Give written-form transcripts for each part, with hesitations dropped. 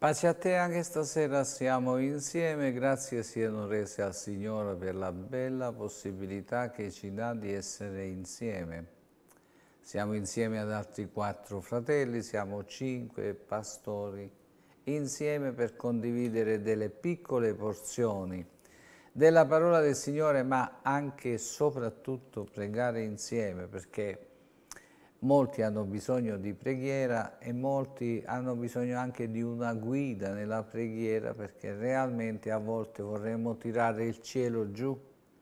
Pace a te, anche stasera siamo insieme, grazie siano rese al Signore per la bella possibilità che ci dà di essere insieme. Siamo insieme ad altri 4 fratelli, siamo 5 pastori, insieme per condividere delle piccole porzioni della parola del Signore, ma anche e soprattutto pregare insieme, perché molti hanno bisogno di preghiera e molti hanno bisogno anche di una guida nella preghiera, perché realmente a volte vorremmo tirare il cielo giù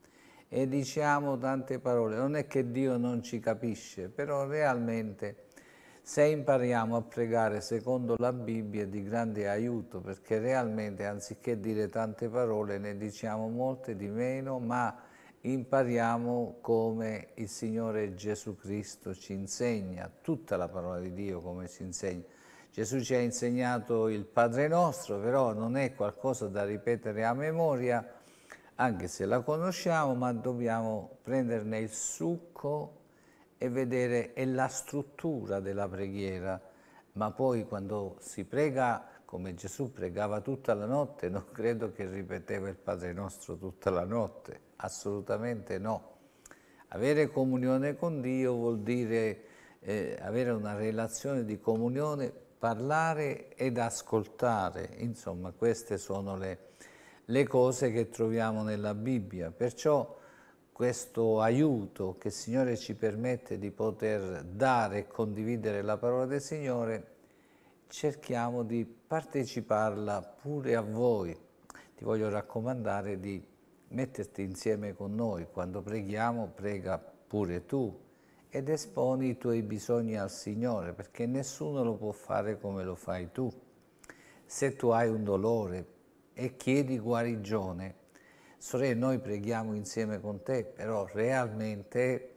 e diciamo tante parole. Non è che Dio non ci capisce, però realmente se impariamo a pregare secondo la Bibbia è di grande aiuto, perché realmente anziché dire tante parole ne diciamo molte di meno, ma impariamo come il Signore Gesù Cristo ci insegna, tutta la parola di Dio come ci insegna. Gesù ci ha insegnato il Padre nostro, però non è qualcosa da ripetere a memoria, anche se la conosciamo, ma dobbiamo prenderne il succo e vedere è la struttura della preghiera. Ma poi quando si prega come Gesù pregava tutta la notte, non credo che ripeteva il Padre nostro tutta la notte, assolutamente no. Avere comunione con Dio vuol dire avere una relazione di comunione, parlare ed ascoltare. Insomma, queste sono le cose che troviamo nella Bibbia. Perciò questo aiuto che il Signore ci permette di poter dare e condividere la parola del Signore, cerchiamo di parteciparla pure a voi. Ti voglio raccomandare di metterti insieme con noi. Quando preghiamo, prega pure tu ed esponi i tuoi bisogni al Signore, perché nessuno lo può fare come lo fai tu. Se tu hai un dolore e chiedi guarigione, sorelle, noi preghiamo insieme con te, però realmente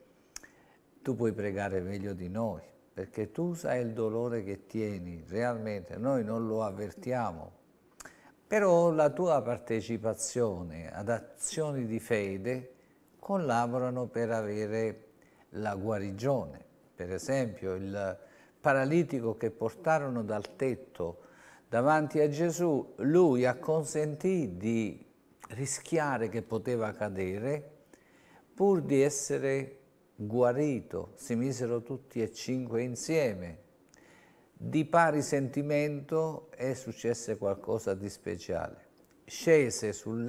tu puoi pregare meglio di noi, perché tu sai il dolore che tieni, realmente noi non lo avvertiamo. Però la tua partecipazione ad azioni di fede collaborano per avere la guarigione. Per esempio il paralitico che portarono dal tetto davanti a Gesù, lui acconsentì di rischiare che poteva cadere pur di essere guarito. Si misero tutti e 5 insieme. Di pari sentimento è successo qualcosa di speciale. Scese sul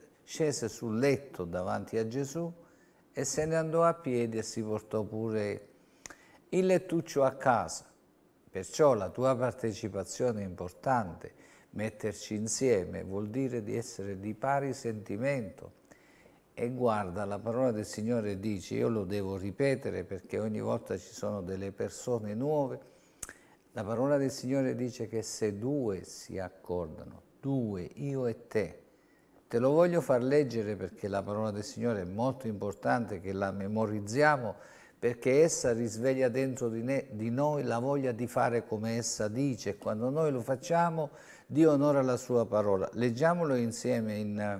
letto davanti a Gesù e se ne andò a piedi e si portò pure il lettuccio a casa. Perciò la tua partecipazione è importante. Metterci insieme vuol dire di essere di pari sentimento. E guarda, la parola del Signore dice, io lo devo ripetere perché ogni volta ci sono delle persone nuove. La parola del Signore dice che se 2 si accordano, 2, io e te lo voglio far leggere perché la parola del Signore è molto importante che la memorizziamo, perché essa risveglia dentro di noi la voglia di fare come essa dice, e quando noi lo facciamo Dio onora la sua parola. Leggiamolo insieme in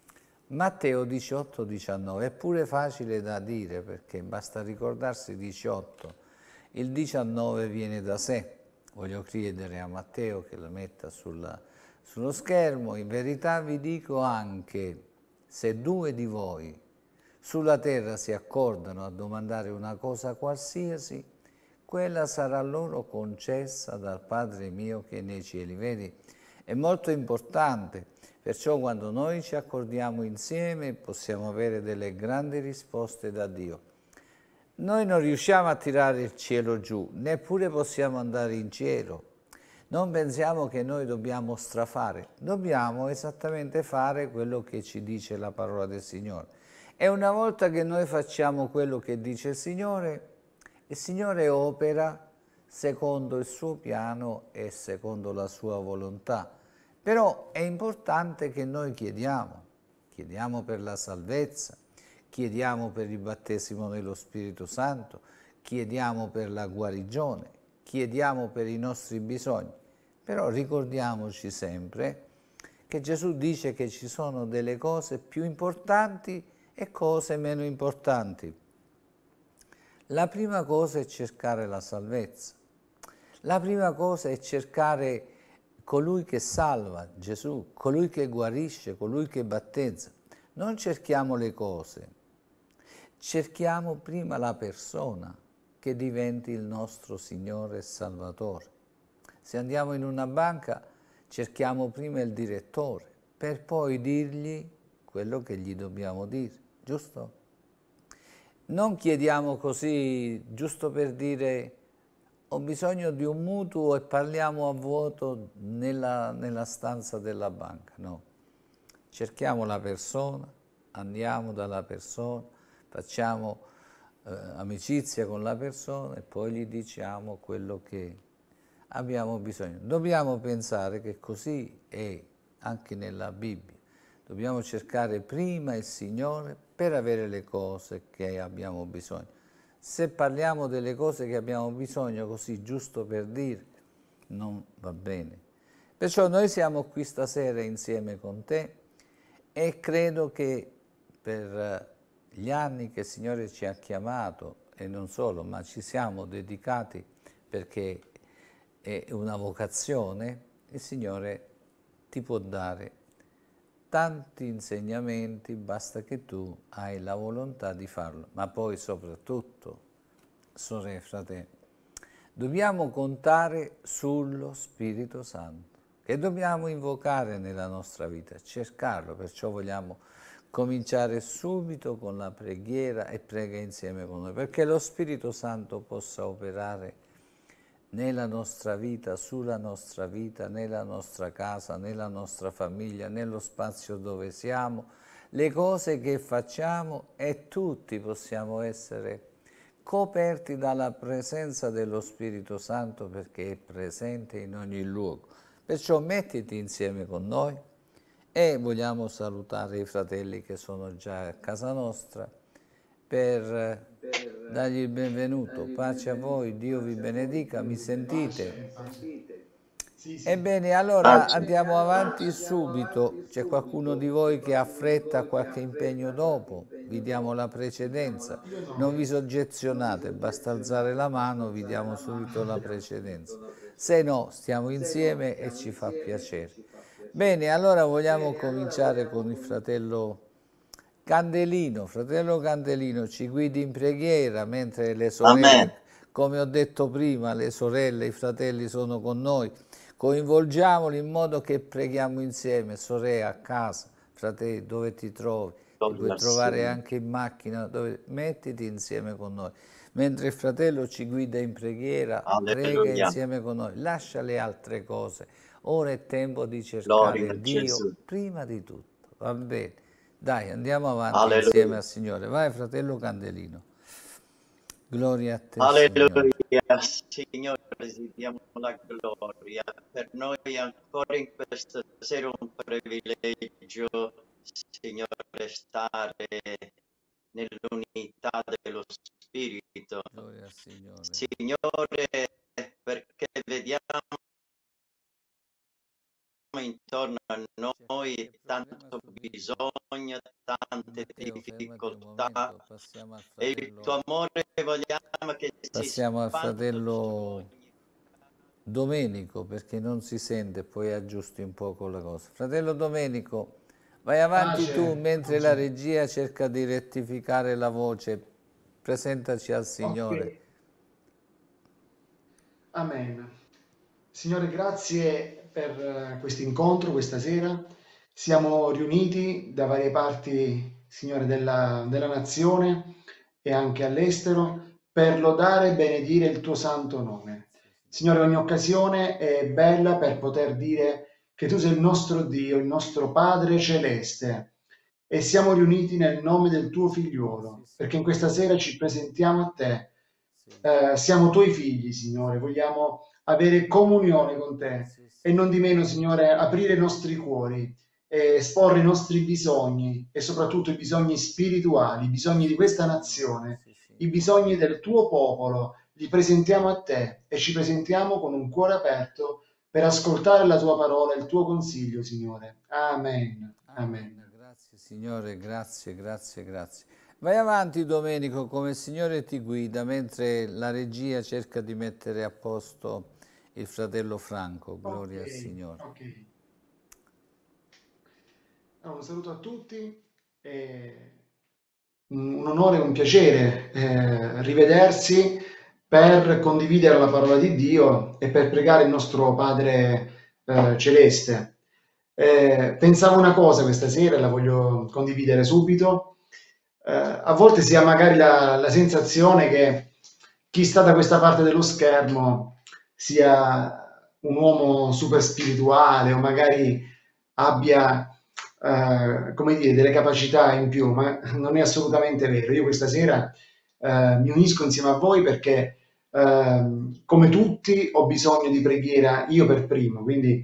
Matteo 18, 19, è pure facile da dire perché basta ricordarsi 18, il 19 viene da sé. Voglio chiedere a Matteo che lo metta sullo schermo. In verità vi dico anche, se 2 di voi sulla terra si accordano a domandare una cosa qualsiasi, quella sarà loro concessa dal Padre mio che è nei cieli. Vedi? È molto importante, perciò quando noi ci accordiamo insieme possiamo avere delle grandi risposte da Dio. Noi non riusciamo a tirare il cielo giù, neppure possiamo andare in cielo. Non pensiamo che noi dobbiamo strafare, dobbiamo esattamente fare quello che ci dice la parola del Signore. E una volta che noi facciamo quello che dice il Signore opera secondo il suo piano e secondo la sua volontà. Però è importante che noi chiediamo per la salvezza, chiediamo per il battesimo nello Spirito Santo, chiediamo per la guarigione, chiediamo per i nostri bisogni. Però ricordiamoci sempre che Gesù dice che ci sono delle cose più importanti e cose meno importanti. La prima cosa è cercare la salvezza. La prima cosa è cercare colui che salva, Gesù, colui che guarisce, colui che battezza. Non cerchiamo le cose, cerchiamo prima la persona che diventi il nostro Signore e Salvatore. Se andiamo in una banca, cerchiamo prima il direttore, per poi dirgli quello che gli dobbiamo dire, giusto? Non chiediamo così, giusto per dire ho bisogno di un mutuo e parliamo a vuoto nella stanza della banca, no. Cerchiamo la persona, andiamo dalla persona, facciamo amicizia con la persona e poi gli diciamo quello che abbiamo bisogno. Dobbiamo pensare che così è anche nella Bibbia. Dobbiamo cercare prima il Signore per avere le cose che abbiamo bisogno. Se parliamo delle cose che abbiamo bisogno così giusto per dire, non va bene. Perciò noi siamo qui stasera insieme con te e credo che per gli anni che il Signore ci ha chiamato, e non solo, ma ci siamo dedicati perché è una vocazione, il Signore ti può dare tanti insegnamenti, basta che tu hai la volontà di farlo. Ma poi soprattutto, sorelle e fratelli, dobbiamo contare sullo Spirito Santo, che dobbiamo invocare nella nostra vita, cercarlo, perciò vogliamo cominciare subito con la preghiera e prega insieme con noi, perché lo Spirito Santo possa operare nella nostra vita, sulla nostra vita, nella nostra casa, nella nostra famiglia, nello spazio dove siamo, le cose che facciamo e tutti possiamo essere coperti dalla presenza dello Spirito Santo perché è presente in ogni luogo. Perciò mettiti insieme con noi e vogliamo salutare i fratelli che sono già a casa nostra per dargli il benvenuto. Pace a voi, Dio vi benedica, mi sentite? Ebbene, allora andiamo avanti subito. C'è qualcuno di voi che ha fretta, qualche impegno dopo? Vi diamo la precedenza. Io Non no. vi soggezionate, basta alzare la mano, vi diamo subito la precedenza. Se no, stiamo insieme e ci fa piacere. Bene, allora vogliamo cominciare con il fratello Candelino. Fratello Candelino, ci guidi in preghiera mentre le sorelle, Amen. come ho detto prima, le sorelle e i fratelli sono con noi. Coinvolgiamoli in modo che preghiamo insieme, sorelle a casa, fratelli, dove ti trovi. Ti puoi Gloria al trovare Signore. anche in macchina, mettiti insieme con noi. Mentre il fratello ci guida in preghiera, prega Alleluia. insieme con noi. Lascia le altre cose. Ora è tempo di Gloria a cercare Dio Gesù. prima di tutto. Va bene. Dai, andiamo avanti insieme Alleluia. al Signore. Vai, fratello Candelino. Gloria a te, Signore. Alleluia. Signore, ti diamo la gloria. Per noi ancora in questa sera un privilegio, Signore, stare nell'unità dello Spirito. Gloria al Signore. Signore, perché vediamo intorno a noi tanto bisogno, tante Matteo, fermati un difficoltà momento, passiamo al e il tuo fratello, amore vogliamo che si passiamo al spanda su fratello ogni Domenico perché non si sente, poi aggiusti un poco la cosa. Fratello Domenico, vai avanti tu Pace, mentre la pace. regia cerca di rettificare la voce, presentaci al Ok, Signore. amen. Signore, grazie per questo incontro questa sera. Siamo riuniti da varie parti, Signore, della nazione e anche all'estero per lodare e benedire il tuo santo nome. Signore, ogni occasione è bella per poter dire che tu sei il nostro Dio, il nostro Padre celeste e siamo riuniti nel nome del tuo Sì, figliuolo, perché in Signore. questa sera ci presentiamo a te. Sì, Siamo tuoi figli, Signore, vogliamo avere comunione con te sì, e non di Signore. meno, Signore, aprire i nostri cuori, esporre i nostri bisogni e soprattutto i bisogni spirituali, i bisogni di Sì, questa Signore. nazione, Sì, i Signore. bisogni del tuo popolo, li presentiamo a te e ci presentiamo con un cuore aperto per ascoltare la tua parola e il tuo consiglio, Signore. Amen. Amen. Amen. Grazie, Signore. Grazie, grazie, grazie. Vai avanti, Domenico, come il Signore ti guida, mentre la regia cerca di mettere a posto Il fratello Franco, gloria al Ok, Signore. ok. Allora, un saluto a tutti, e un onore e un piacere rivedersi per condividere la parola di Dio e per pregare il nostro Padre Celeste. Pensavo una cosa questa sera e la voglio condividere subito. A volte si ha magari la sensazione che chi sta da questa parte dello schermo sia un uomo super spirituale o magari abbia, come dire, delle capacità in più, ma non è assolutamente vero. Io questa sera mi unisco insieme a voi perché, come tutti, ho bisogno di preghiera io per primo, quindi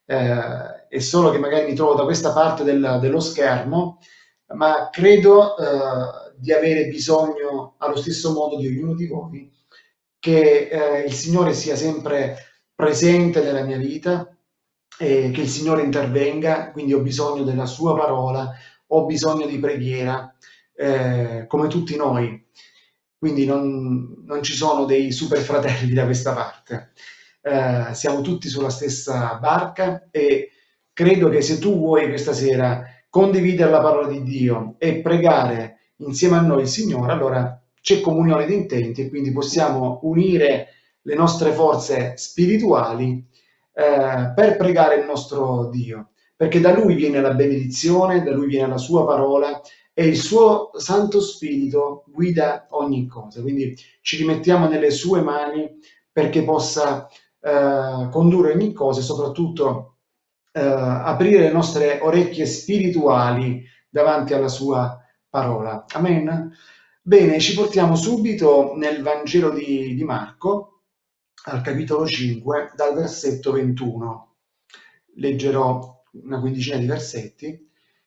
è solo che magari mi trovo da questa parte dello schermo, ma credo di avere bisogno allo stesso modo di ognuno di voi che il Signore sia sempre presente nella mia vita e che il Signore intervenga, quindi ho bisogno della sua parola, ho bisogno di preghiera, come tutti noi. Quindi non ci sono dei super fratelli da questa parte. Siamo tutti sulla stessa barca e credo che se tu vuoi questa sera condividere la parola di Dio e pregare insieme a noi il Signore, allora c'è comunione di intenti e quindi possiamo unire le nostre forze spirituali per pregare il nostro Dio, perché da Lui viene la benedizione, da Lui viene la Sua parola e il Suo Santo Spirito guida ogni cosa. Quindi ci rimettiamo nelle Sue mani perché possa condurre ogni cosa e soprattutto aprire le nostre orecchie spirituali davanti alla Sua parola. Amen. Bene, ci portiamo subito nel Vangelo di Marco, al capitolo 5, dal versetto 21. Leggerò una quindicina di versetti.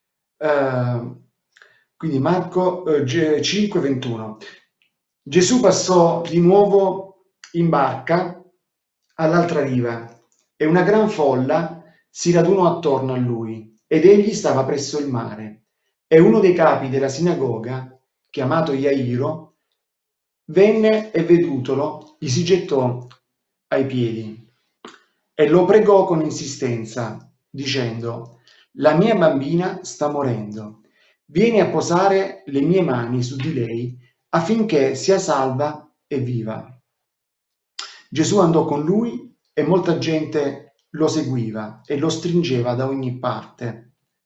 Quindi Marco 5, 21. Gesù passò di nuovo in barca all'altra riva e una gran folla si radunò attorno a lui ed egli stava presso il mare. E uno dei capi della sinagoga, chiamato Iairo, venne e vedutolo, gli si gettò ai piedi e lo pregò con insistenza, dicendo: La mia bambina sta morendo. Vieni a posare le mie mani su di lei affinché sia salva e viva. Gesù andò con lui e molta gente lo seguiva e lo stringeva da ogni parte.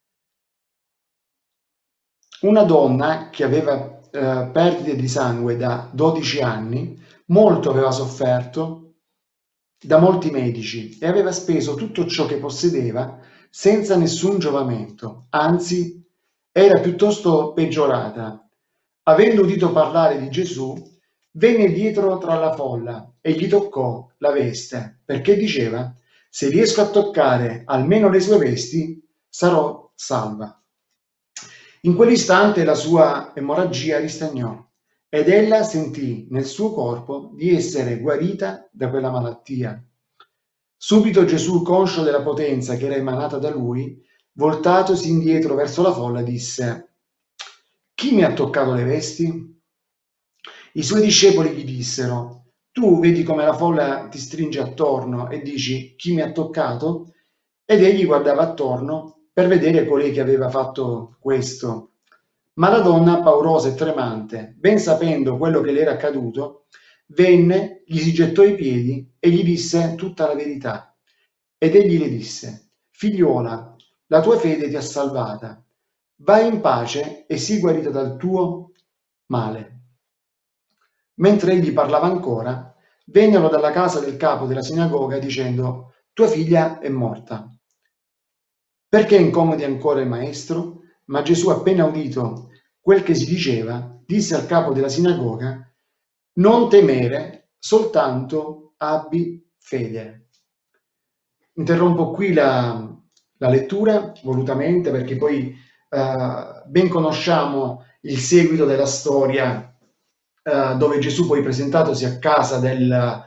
Una donna che aveva perdite di sangue da 12 anni, molto aveva sofferto da molti medici e aveva speso tutto ciò che possedeva senza nessun giovamento, anzi era piuttosto peggiorata. Avendo udito parlare di Gesù, venne dietro tra la folla e gli toccò la veste, perché diceva: Se riesco a toccare almeno le sue vesti, sarò salva. In quell'istante la sua emorragia ristagnò ed ella sentì nel suo corpo di essere guarita da quella malattia. Subito Gesù, conscio della potenza che era emanata da lui, voltatosi indietro verso la folla, disse: Chi mi ha toccato le vesti? I suoi discepoli gli dissero: Tu vedi come la folla ti stringe attorno e dici: Chi mi ha toccato? Ed egli guardava attorno per vedere colei che aveva fatto questo. Ma la donna, paurosa e tremante, ben sapendo quello che le era accaduto, venne, gli si gettò ai piedi e gli disse tutta la verità. Ed egli le disse: Figliuola, la tua fede ti ha salvata. Vai in pace e sii guarita dal tuo male. Mentre egli parlava ancora, vennero dalla casa del capo della sinagoga dicendo: Tua figlia è morta. Perché incomodi ancora il maestro? Ma Gesù, appena udito quel che si diceva, disse al capo della sinagoga: Non temere, soltanto abbi fede. Interrompo qui la lettura volutamente perché poi ben conosciamo il seguito della storia dove Gesù poi presentatosi a casa del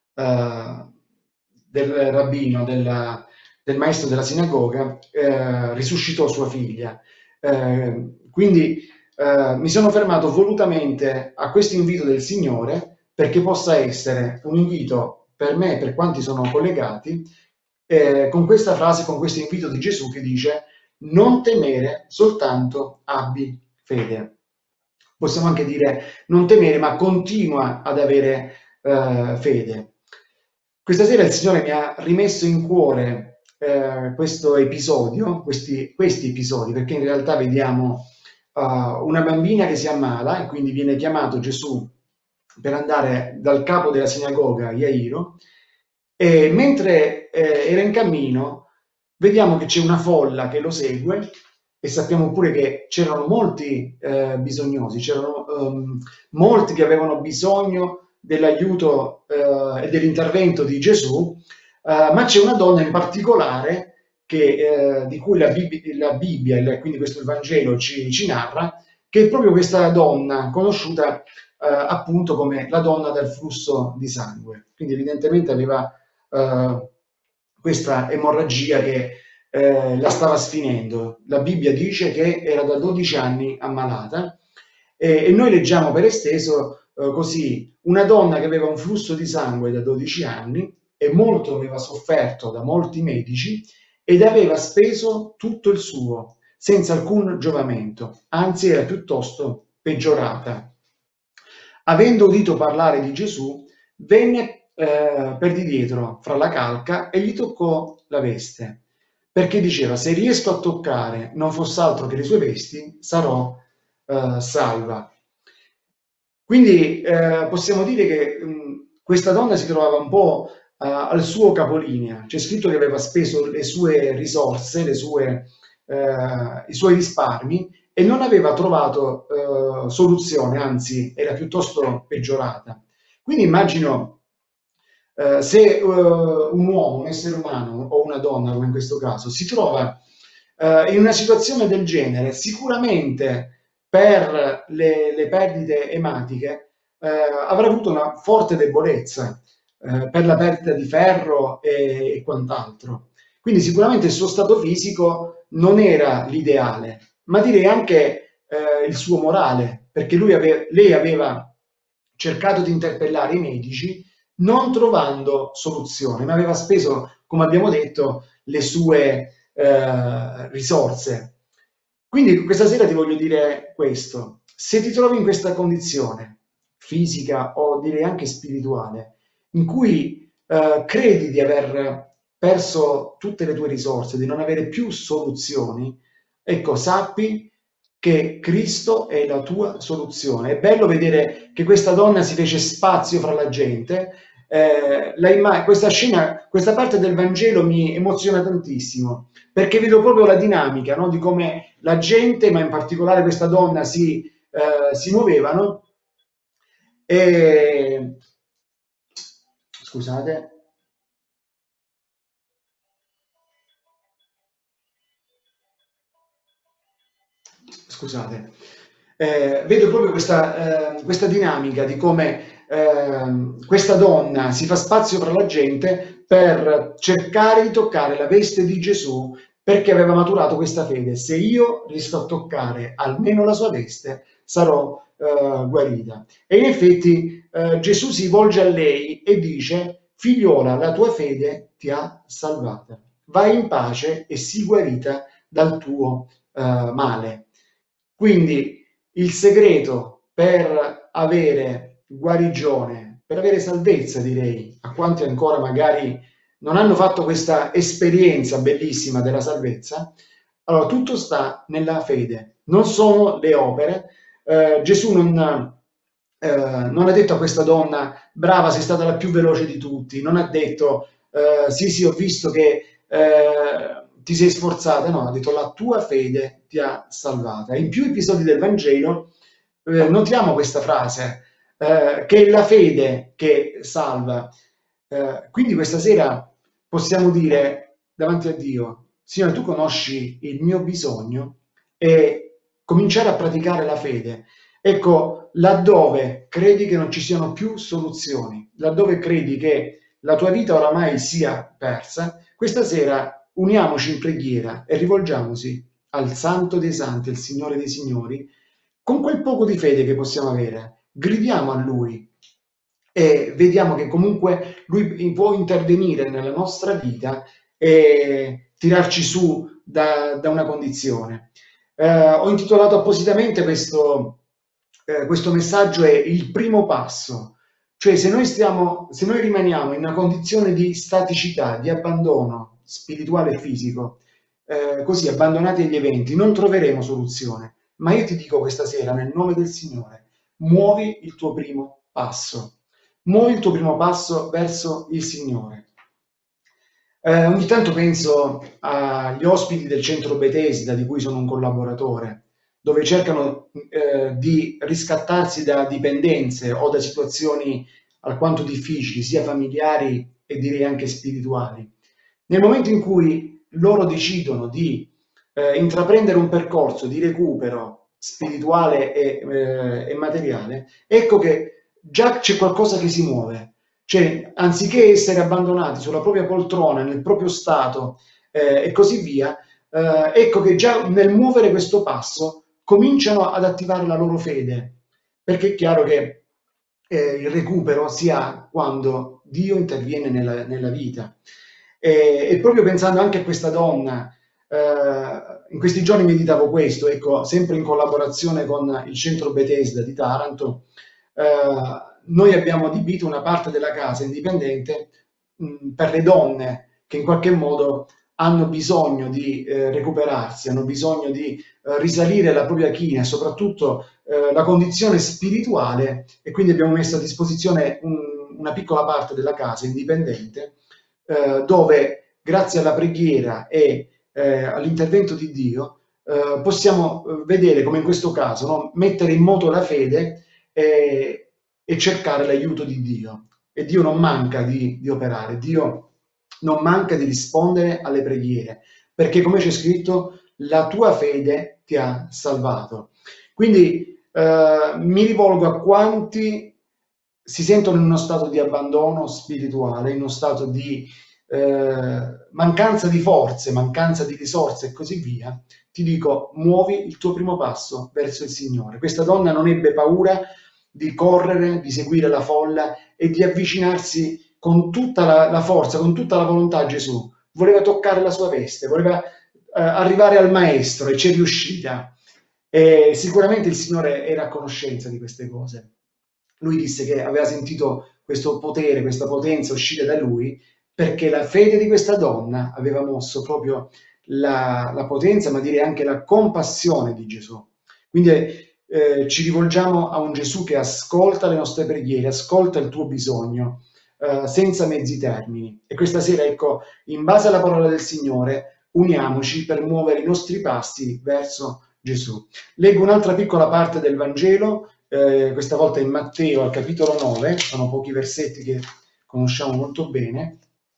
rabbino, del maestro della sinagoga, risuscitò sua figlia. Quindi mi sono fermato volutamente a questo invito del Signore perché possa essere un invito per me e per quanti sono collegati, con questa frase, con questo invito di Gesù che dice: non temere, soltanto abbi fede. Possiamo anche dire non temere, ma continua ad avere fede. Questa sera il Signore mi ha rimesso in cuore questo episodio, questi episodi, perché in realtà vediamo una bambina che si ammala e quindi viene chiamato Gesù per andare dal capo della sinagoga, Jairo, e mentre era in cammino vediamo che c'è una folla che lo segue e sappiamo pure che c'erano molti bisognosi, c'erano molti che avevano bisogno dell'aiuto e dell'intervento di Gesù, ma c'è una donna in particolare di cui la Bibbia, quindi questo il Vangelo ci narra, che è proprio questa donna conosciuta appunto come la donna del flusso di sangue. Quindi evidentemente aveva questa emorragia che la stava sfinendo. La Bibbia dice che era da 12 anni ammalata e noi leggiamo per esteso così una donna che aveva un flusso di sangue da 12 anni e molto aveva sofferto da molti medici ed aveva speso tutto il suo senza alcun giovamento, anzi era piuttosto peggiorata. Avendo udito parlare di Gesù, venne per di dietro fra la calca e gli toccò la veste, perché diceva: se riesco a toccare non fosse altro che le sue vesti, sarò salva. Quindi possiamo dire che questa donna si trovava un po' al suo capolinea. C'è scritto che aveva speso le sue risorse, i suoi risparmi e non aveva trovato soluzione, anzi era piuttosto peggiorata. Quindi immagino se un uomo, un essere umano o una donna, come in questo caso, si trova in una situazione del genere, sicuramente per le perdite ematiche avrà avuto una forte debolezza per la perdita di ferro e quant'altro. Quindi sicuramente il suo stato fisico non era l'ideale, ma direi anche il suo morale, perché lei aveva cercato di interpellare i medici non trovando soluzione, ma aveva speso, come abbiamo detto, le sue risorse. Quindi questa sera ti voglio dire questo: se ti trovi in questa condizione fisica o direi anche spirituale, in cui credi di aver perso tutte le tue risorse, di non avere più soluzioni, ecco, sappi che Cristo è la tua soluzione. È bello vedere che questa donna si fece spazio fra la gente. Questa scena, questa parte del Vangelo mi emoziona tantissimo, perché vedo proprio la dinamica, no? Di come la gente, ma in particolare questa donna, si muovevano. E scusate. Vedo proprio questa dinamica di come questa donna si fa spazio fra la gente per cercare di toccare la veste di Gesù, perché aveva maturato questa fede: se io riesco a toccare almeno la sua veste, sarò guarita. E in effetti Gesù si volge a lei e dice: figliuola, la tua fede ti ha salvata, vai in pace e sii guarita dal tuo male. Quindi il segreto per avere guarigione, per avere salvezza, direi, a quanti ancora magari non hanno fatto questa esperienza bellissima della salvezza, allora tutto sta nella fede, non sono le opere. Gesù non ha detto a questa donna: brava, sei stata la più veloce di tutti, non ha detto sì, ho visto che ti sei sforzata, no, ha detto: la tua fede ti ha salvata. In più episodi del Vangelo notiamo questa frase, che è la fede che salva. Quindi questa sera possiamo dire davanti a Dio: Signore, tu conosci il mio bisogno, e cominciare a praticare la fede. Ecco, laddove credi che non ci siano più soluzioni, laddove credi che la tua vita oramai sia persa, questa sera uniamoci in preghiera e rivolgiamoci al Santo dei Santi, al Signore dei Signori, con quel poco di fede che possiamo avere. Gridiamo a Lui e vediamo che comunque lui può intervenire nella nostra vita e tirarci su da una condizione. Ho intitolato appositamente questo messaggio è il primo passo, cioè se noi rimaniamo in una condizione di staticità, di abbandono spirituale e fisico, così abbandonati agli eventi, non troveremo soluzione. Ma io ti dico questa sera, nel nome del Signore, muovi il tuo primo passo. Muovi il tuo primo passo verso il Signore. Ogni tanto penso agli ospiti del centro Bethesda, di cui sono un collaboratore, dove cercano di riscattarsi da dipendenze o da situazioni alquanto difficili, sia familiari e direi anche spirituali. Nel momento in cui loro decidono di intraprendere un percorso di recupero spirituale e materiale, ecco che già c'è qualcosa che si muove. Cioè, anziché essere abbandonati sulla propria poltrona, nel proprio stato e così via, ecco che già nel muovere questo passo cominciano ad attivare la loro fede, perché è chiaro che il recupero si ha quando Dio interviene nella vita. E proprio pensando anche a questa donna, in questi giorni meditavo questo, ecco, sempre in collaborazione con il centro Bethesda di Taranto, noi abbiamo adibito una parte della casa indipendente per le donne che in qualche modo hanno bisogno di recuperarsi, hanno bisogno di risalire la propria china e soprattutto la condizione spirituale, e quindi abbiamo messo a disposizione una piccola parte della casa indipendente dove grazie alla preghiera e all'intervento di Dio possiamo vedere come in questo caso, no? Mettere in moto la fede e cercare l'aiuto di Dio. E Dio non manca di operare, Dio non manca di rispondere alle preghiere, perché come c'è scritto, la tua fede ti ha salvato. Quindi mi rivolgo a quanti si sentono in uno stato di abbandono spirituale, in uno stato di mancanza di forze, mancanza di risorse e così via. Ti dico, muovi il tuo primo passo verso il Signore. Questa donna non ebbe paura di correre, di seguire la folla e di avvicinarsi con tutta la forza, con tutta la volontà a Gesù. Voleva toccare la sua veste, voleva arrivare al Maestro e c'è riuscita. E sicuramente il Signore era a conoscenza di queste cose. Lui disse che aveva sentito questo potere, questa potenza uscire da lui, perché la fede di questa donna aveva mosso proprio la potenza, ma direi anche la compassione di Gesù. Quindi ci rivolgiamo a un Gesù che ascolta le nostre preghiere, ascolta il tuo bisogno, senza mezzi termini. E questa sera, ecco, in base alla parola del Signore, uniamoci per muovere i nostri passi verso Gesù. Leggo un'altra piccola parte del Vangelo, questa volta in Matteo al capitolo 9, sono pochi versetti che conosciamo molto bene.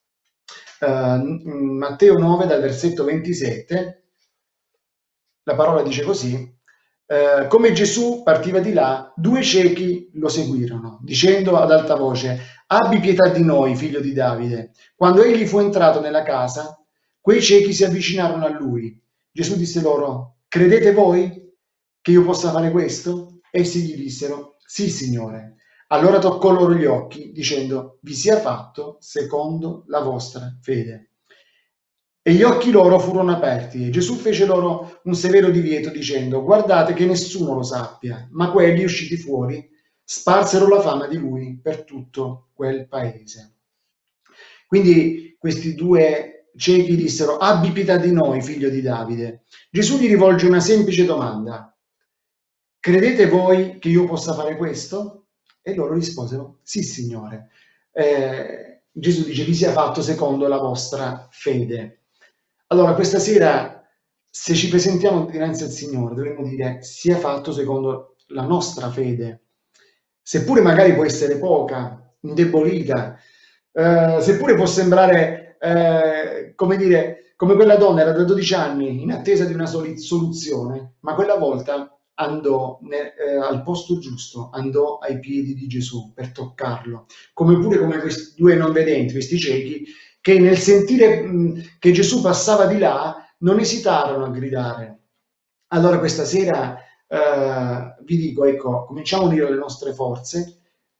Matteo 9 dal versetto 27, la parola dice così: come Gesù partiva di là, 2 ciechi lo seguirono, dicendo ad alta voce: abbi pietà di noi, figlio di Davide. Quando egli fu entrato nella casa, quei ciechi si avvicinarono a lui. Gesù disse loro: credete voi che io possa fare questo? Essi gli dissero: sì, Signore. Allora toccò loro gli occhi, dicendo: vi sia fatto secondo la vostra fede. E gli occhi loro furono aperti, e Gesù fece loro un severo divieto, dicendo: guardate che nessuno lo sappia. Ma quelli, usciti fuori, sparsero la fama di lui per tutto quel paese. Quindi questi 2 ciechi dissero: abbi pietà di noi, figlio di Davide. Gesù gli rivolge una semplice domanda: credete voi che io possa fare questo? E loro risposero: sì, Signore. Gesù dice: vi sia fatto secondo la vostra fede. Allora, questa sera, se ci presentiamo dinanzi al Signore, dovremmo dire: sia fatto secondo la nostra fede. Seppure magari può essere poca, indebolita, seppure può sembrare, come dire, come quella donna era da 12 anni in attesa di una soluzione, ma quella volta andò al posto giusto, andò ai piedi di Gesù per toccarlo, come questi 2 non vedenti, questi ciechi, che nel sentire che Gesù passava di là non esitarono a gridare. Allora questa sera vi dico, ecco, cominciamo a unire le nostre forze,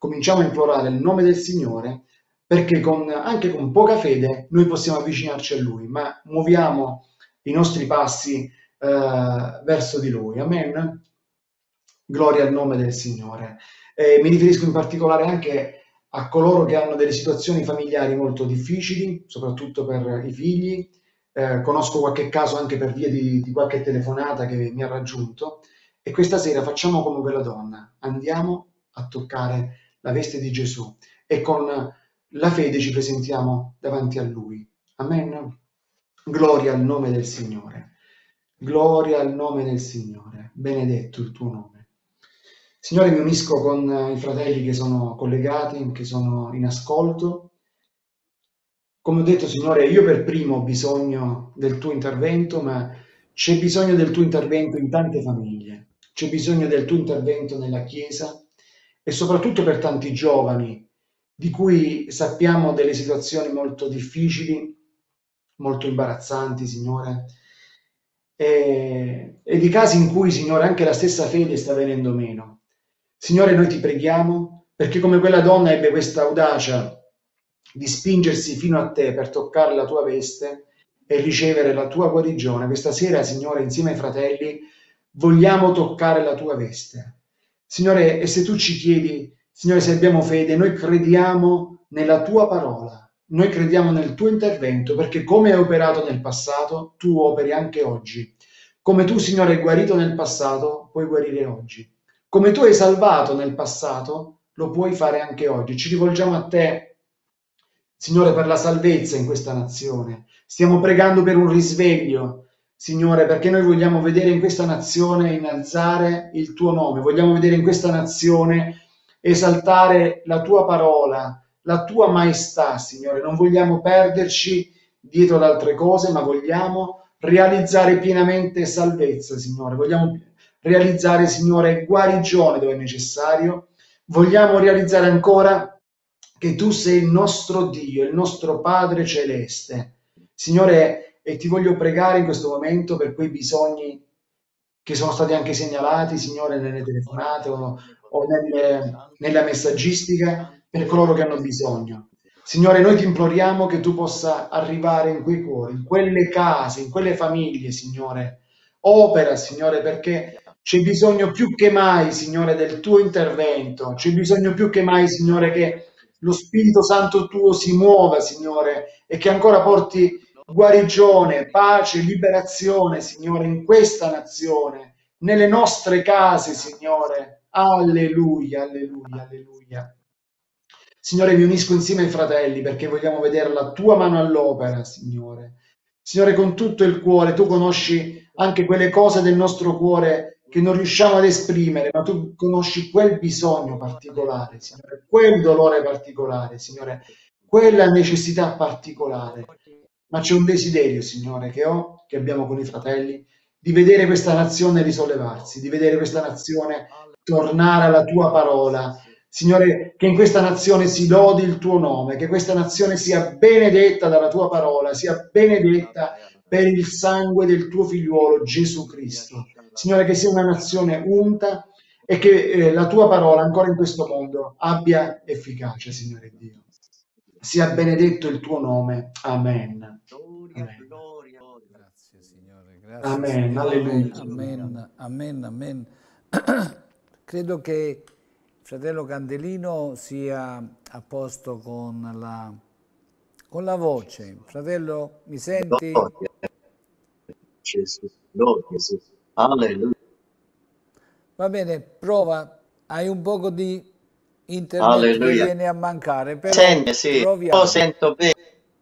cominciamo a implorare il nome del Signore, perché anche con poca fede noi possiamo avvicinarci a Lui, ma muoviamo i nostri passi verso di Lui. Amen. Gloria al nome del Signore. Mi riferisco in particolare anche a coloro che hanno delle situazioni familiari molto difficili, soprattutto per i figli. Conosco qualche caso anche per via di qualche telefonata che mi ha raggiunto, e questa sera facciamo come quella donna, andiamo a toccare la veste di Gesù e con la fede ci presentiamo davanti a Lui. Amen. Gloria al nome del Signore. Gloria al nome del Signore. Benedetto il tuo nome. Signore, mi unisco con i fratelli che sono collegati, che sono in ascolto. Come ho detto, Signore, io per primo ho bisogno del tuo intervento, ma c'è bisogno del tuo intervento in tante famiglie, c'è bisogno del tuo intervento nella Chiesa e soprattutto per tanti giovani di cui sappiamo delle situazioni molto difficili, molto imbarazzanti, Signore, e di casi in cui, Signore, anche la stessa fede sta venendo meno. Signore, noi ti preghiamo perché come quella donna ebbe questa audacia di spingersi fino a te per toccare la tua veste e ricevere la tua guarigione, questa sera, Signore, insieme ai fratelli, vogliamo toccare la tua veste. Signore, e se tu ci chiedi, Signore, se abbiamo fede, noi crediamo nella tua parola, noi crediamo nel tuo intervento, perché come hai operato nel passato, tu operi anche oggi. Come tu, Signore, hai guarito nel passato, puoi guarire oggi. Come tu hai salvato nel passato, lo puoi fare anche oggi. Ci rivolgiamo a te, Signore, per la salvezza in questa nazione. Stiamo pregando per un risveglio, Signore, perché noi vogliamo vedere in questa nazione innalzare il tuo nome, vogliamo vedere in questa nazione esaltare la tua parola, la tua maestà, Signore. Non vogliamo perderci dietro ad altre cose, ma vogliamo realizzare pienamente salvezza, Signore. Vogliamo realizzare, Signore, guarigione dove è necessario. Vogliamo realizzare ancora che tu sei il nostro Dio, il nostro Padre Celeste. Signore, e ti voglio pregare in questo momento per quei bisogni che sono stati anche segnalati, Signore, nelle telefonate o nella messaggistica, per coloro che hanno bisogno. Signore, noi ti imploriamo che tu possa arrivare in quei cuori, in quelle case, in quelle famiglie, Signore. Opera, Signore, perché c'è bisogno più che mai, Signore, del tuo intervento. C'è bisogno più che mai, Signore, che lo Spirito Santo tuo si muova, Signore, e che ancora porti guarigione, pace, liberazione, Signore, in questa nazione, nelle nostre case, Signore. Alleluia, alleluia, alleluia. Signore, mi unisco insieme ai fratelli perché vogliamo vedere la tua mano all'opera, Signore. Signore, con tutto il cuore, tu conosci anche quelle cose del nostro cuore che non riusciamo ad esprimere, ma tu conosci quel bisogno particolare, Signore, quel dolore particolare, Signore, quella necessità particolare. Ma c'è un desiderio, Signore, che abbiamo con i fratelli, di vedere questa nazione risollevarsi, di vedere questa nazione tornare alla tua parola. Signore, che in questa nazione si lodi il tuo nome, che questa nazione sia benedetta dalla tua parola, sia benedetta per il sangue del tuo figliuolo Gesù Cristo. Signore, che sia una nazione unta e che la tua parola ancora in questo mondo abbia efficacia, Signore Dio. Sia benedetto il tuo nome. Amen. Amen. Grazie Signore, grazie Amen, Signore. alleluia. Amen, amen, amen. Credo che il fratello Candelino sia a posto con la voce. Fratello, mi senti? Gloria a Gesù, gloria a Gesù. Alleluia. Va bene, prova. Hai un poco di internet Alleluia. che viene a mancare, però Senti, sì, proviamo. lo sento bene.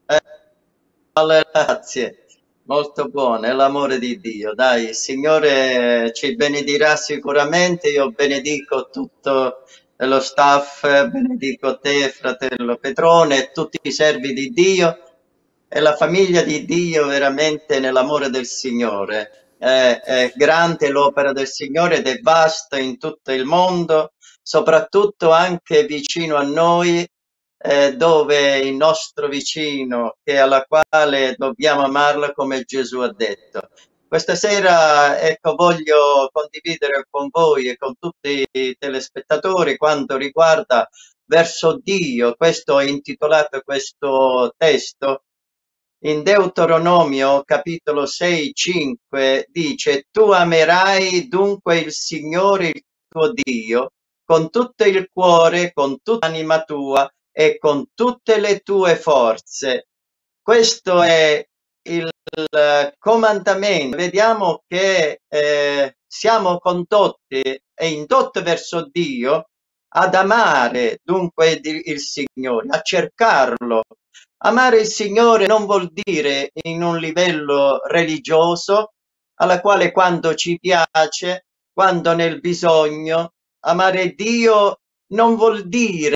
Grazie. Molto buono, è l'amore di Dio. Dai, il Signore ci benedirà sicuramente. Io benedico tutto lo staff, benedico te, fratello Petrone, e tutti i servi di Dio e la famiglia di Dio veramente nell'amore del Signore. È grande l'opera del Signore ed è vasta in tutto il mondo, soprattutto anche vicino a noi, dove il nostro vicino, che alla quale dobbiamo amarlo come Gesù ha detto. Questa sera, ecco, voglio condividere con voi e con tutti i telespettatori quanto riguarda verso Dio. Questo è intitolato questo testo. In Deuteronomio capitolo 6:5 dice: tu amerai dunque il Signore il tuo Dio con tutto il cuore, con tutta l'anima tua e con tutte le tue forze. Questo è il comandamento. Vediamo che siamo condotti e indotti verso Dio ad amare dunque il Signore, a cercarlo. Amare il Signore non vuol dire in un livello religioso, alla quale quando ci piace, quando nel bisogno. Amare Dio non vuol dire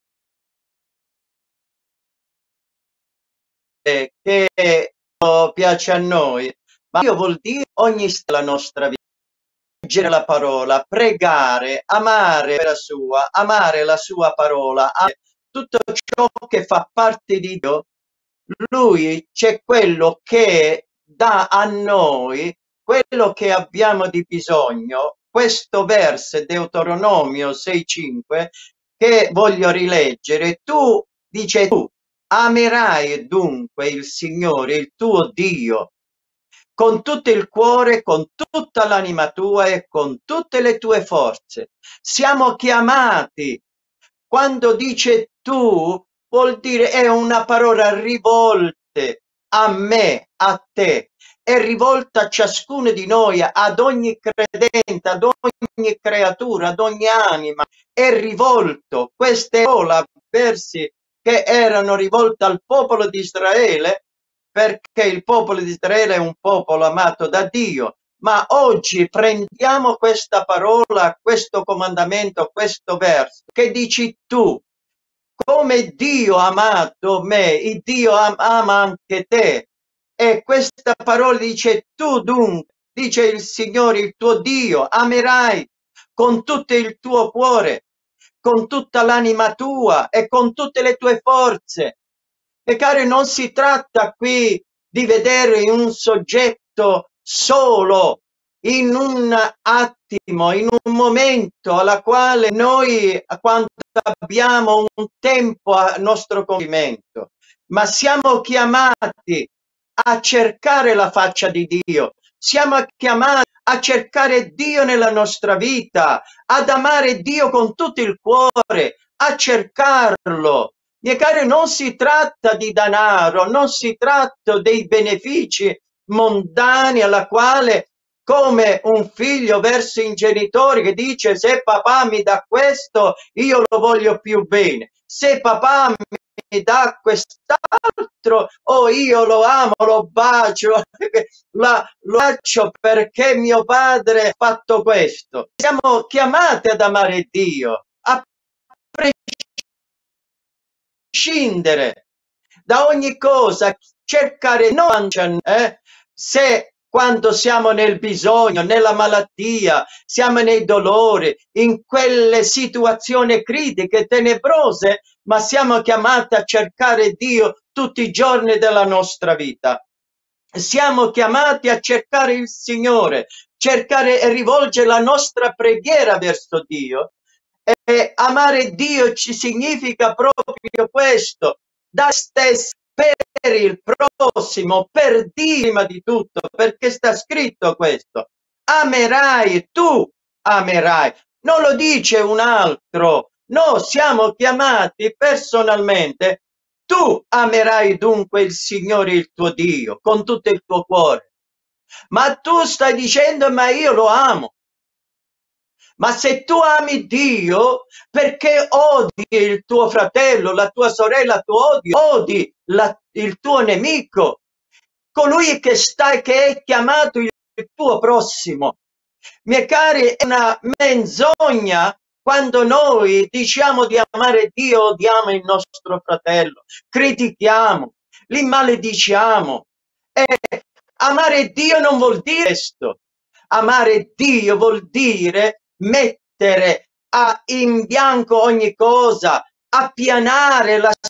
che piace a noi, ma Dio vuol dire ogni la nostra vita. Leggere la parola, pregare, amare la sua, amare la sua parola, tutto ciò che fa parte di Dio. Lui c'è quello che dà a noi quello che abbiamo di bisogno. Questo verso Deuteronomio 6:5 che voglio rileggere, dice tu amerai dunque il Signore il tuo Dio con tutto il cuore, con tutta l'anima tua e con tutte le tue forze. Siamo chiamati. Quando dice tu, vuol dire è una parola rivolte a me, a te, è rivolta a ciascuno di noi, ad ogni credente, ad ogni creatura, ad ogni anima, è rivolto. Queste versi che erano rivolte al popolo di Israele, perché il popolo di Israele è un popolo amato da Dio, ma oggi prendiamo questa parola, questo comandamento, questo verso che dici tu, come Dio ha amato me, il Dio ama anche te. E questa parola dice tu dunque, dice il Signore il tuo Dio, amerai con tutto il tuo cuore, con tutta l'anima tua e con tutte le tue forze. E cari, non si tratta qui di vedere un soggetto solo in un attimo, in un momento alla quale noi, quando abbiamo un tempo a nostro compimento, ma siamo chiamati a cercare la faccia di Dio, siamo chiamati a cercare Dio nella nostra vita, ad amare Dio con tutto il cuore, a cercarlo. Miei cari, non si tratta di denaro, non si tratta dei benefici mondani alla quale, come un figlio verso i genitori che dice se papà mi dà questo io lo voglio più bene, se papà mi dà quest'altro io lo amo, lo bacio, lo bacio perché mio padre ha fatto questo. Siamo chiamati ad amare Dio, a prescindere da ogni cosa, cercare non se quando siamo nel bisogno, nella malattia, siamo nei dolori, in quelle situazioni critiche, tenebrose, ma siamo chiamati a cercare Dio tutti i giorni della nostra vita. Siamo chiamati a cercare il Signore, cercare e rivolgere la nostra preghiera verso Dio. E amare Dio ci significa proprio questo, da stesso per il prossimo, per Dio prima di tutto, perché sta scritto questo. Amerai, tu amerai, non lo dice un altro, no, siamo chiamati personalmente. Tu amerai dunque il Signore il tuo Dio con tutto il tuo cuore. Ma tu stai dicendo, ma io lo amo. Ma se tu ami Dio, perché odi il tuo fratello, la tua sorella, tu odi il tuo nemico, colui che è chiamato il tuo prossimo. Miei cari, è una menzogna quando noi diciamo di amare Dio, odiamo il nostro fratello, critichiamo, li malediciamo. E amare Dio non vuol dire questo. Amare Dio vuol dire mettere in bianco ogni cosa, appianare la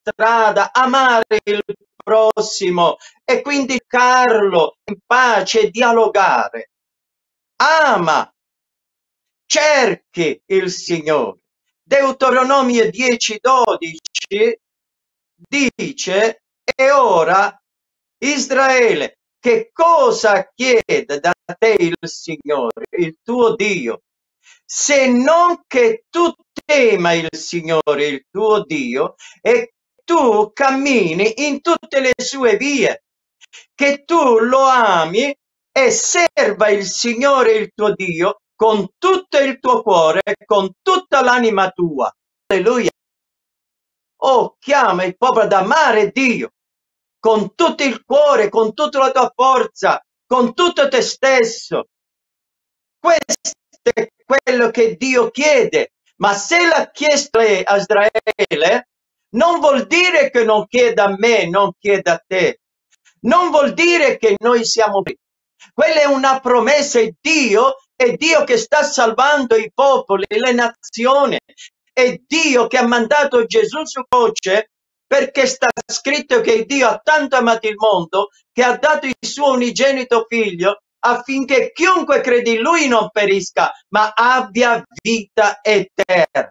strada, amare il prossimo e quindi cercarlo in pace e dialogare. Ama, cerchi il Signore. Deuteronomio 10:12 dice: e ora Israele, che cosa chiede da te il Signore, il tuo Dio, se non che tu tema il Signore, il tuo Dio, e tu cammini in tutte le sue vie, che tu lo ami e serva il Signore, il tuo Dio, con tutto il tuo cuore, con tutta l'anima tua. Alleluia. Oh, chiama il popolo ad amare Dio con tutto il cuore, con tutta la tua forza, con tutto te stesso. Questo è quello che Dio chiede. Ma se l'ha chiesto a Israele, non vuol dire che non chieda a me, non chieda a te. Non vuol dire che noi siamo free. Quella è una promessa, è Dio che sta salvando i popoli, le nazioni. È Dio che ha mandato Gesù su croce, perché sta scritto che Dio ha tanto amato il mondo che ha dato il suo unigenito figlio affinché chiunque credi in lui non perisca, ma abbia vita eterna.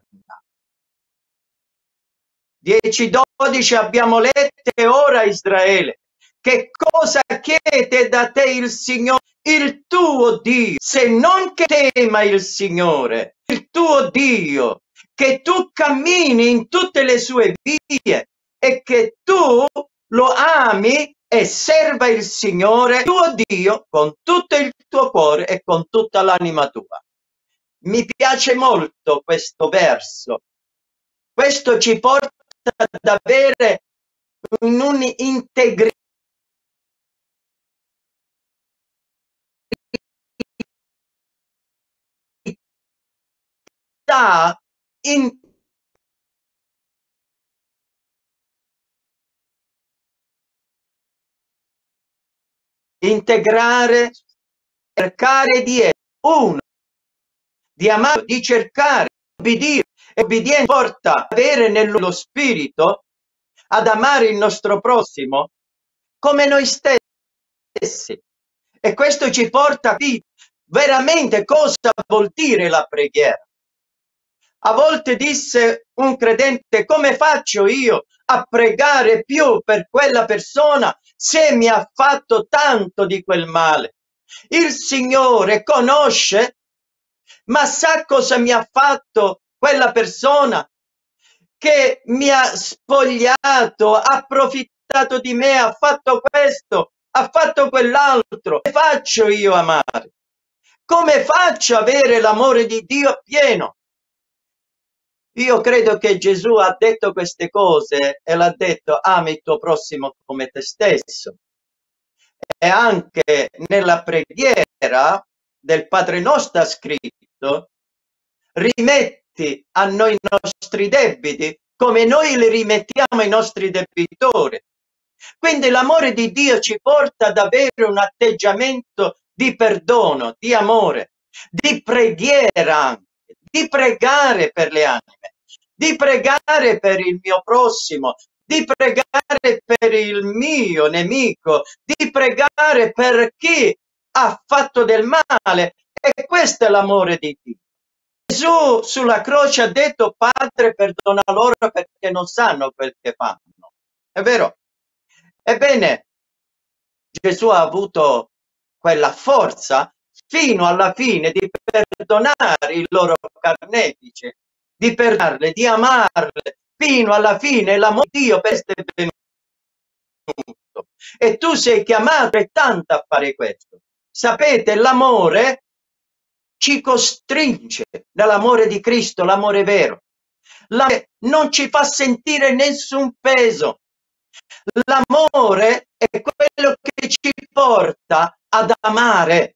10:12 abbiamo letto: e ora Israele, che cosa chiede da te il Signore, il tuo Dio, se non che tema il Signore, il tuo Dio, che tu cammini in tutte le sue vie e che tu lo ami e serva il Signore, tuo Dio, con tutto il tuo cuore e con tutta l'anima tua. Mi piace molto questo verso. Questo ci porta ad avere un'integrità in integrare, cercare di essere uno, di amare, di cercare, di obbedire. E obbedienza porta ad avere nello spirito, ad amare il nostro prossimo come noi stessi. E questo ci porta a capire veramente cosa vuol dire la preghiera. A volte disse un credente: come faccio io a pregare più per quella persona se mi ha fatto tanto di quel male? Il Signore conosce, ma sa cosa mi ha fatto quella persona che mi ha spogliato, ha approfittato di me, ha fatto questo, ha fatto quell'altro. Come faccio io a amare? Come faccio ad avere l'amore di Dio pieno? Io credo che Gesù ha detto queste cose e l'ha detto: ami il tuo prossimo come te stesso. E anche nella preghiera del Padre nostro ha scritto: rimetti a noi i nostri debiti come noi li rimettiamo ai nostri debitori. Quindi l'amore di Dio ci porta ad avere un atteggiamento di perdono, di amore, di preghiera anche, di pregare per le anime, di pregare per il mio prossimo, di pregare per il mio nemico, di pregare per chi ha fatto del male. E questo è l'amore di Dio. Gesù sulla croce ha detto: Padre, perdona loro perché non sanno quel che fanno. È vero? Ebbene, Gesù ha avuto quella forza fino alla fine di perdonare il loro carnefice, di perdonarle, di amarle fino alla fine. L'amore di Dio per essere venuto. E tu sei chiamato e tanto a fare questo. Sapete, l'amore ci costringe nell'amore di Cristo, l'amore vero. Non ci fa sentire nessun peso. L'amore è quello che ci porta ad amare.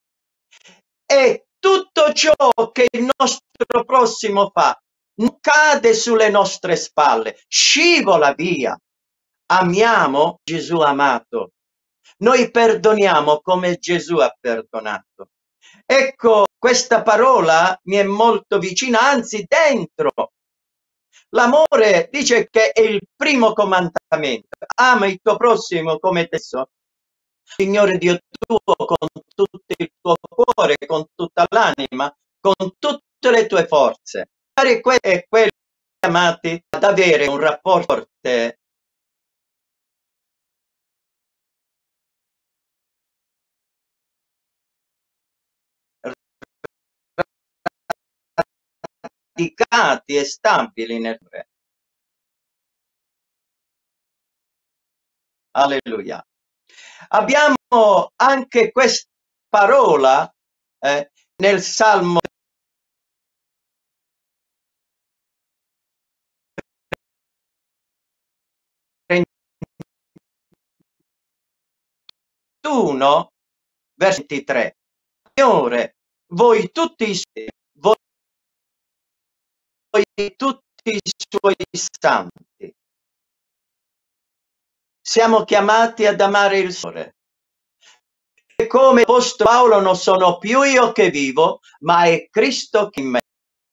E tutto ciò che il nostro prossimo fa non cade sulle nostre spalle, scivola via. Amiamo Gesù amato. Noi perdoniamo come Gesù ha perdonato. Ecco, questa parola mi è molto vicina, anzi dentro, L'amore dice che è il primo comandamento. Ama il tuo prossimo come te stesso. Signore Dio tuo con tutto il tuo cuore, con tutta l'anima, con tutte le tue forze. Fare quelli chiamati ad avere un rapporto forte radicati e stabili nel re. Alleluia. Abbiamo anche questa parola nel Salmo 31, verso 23. Signore, voi tutti i suoi santi. Siamo chiamati ad amare il Signore. E come l'Apostolo Paolo non sono più io che vivo, ma è Cristo che in me.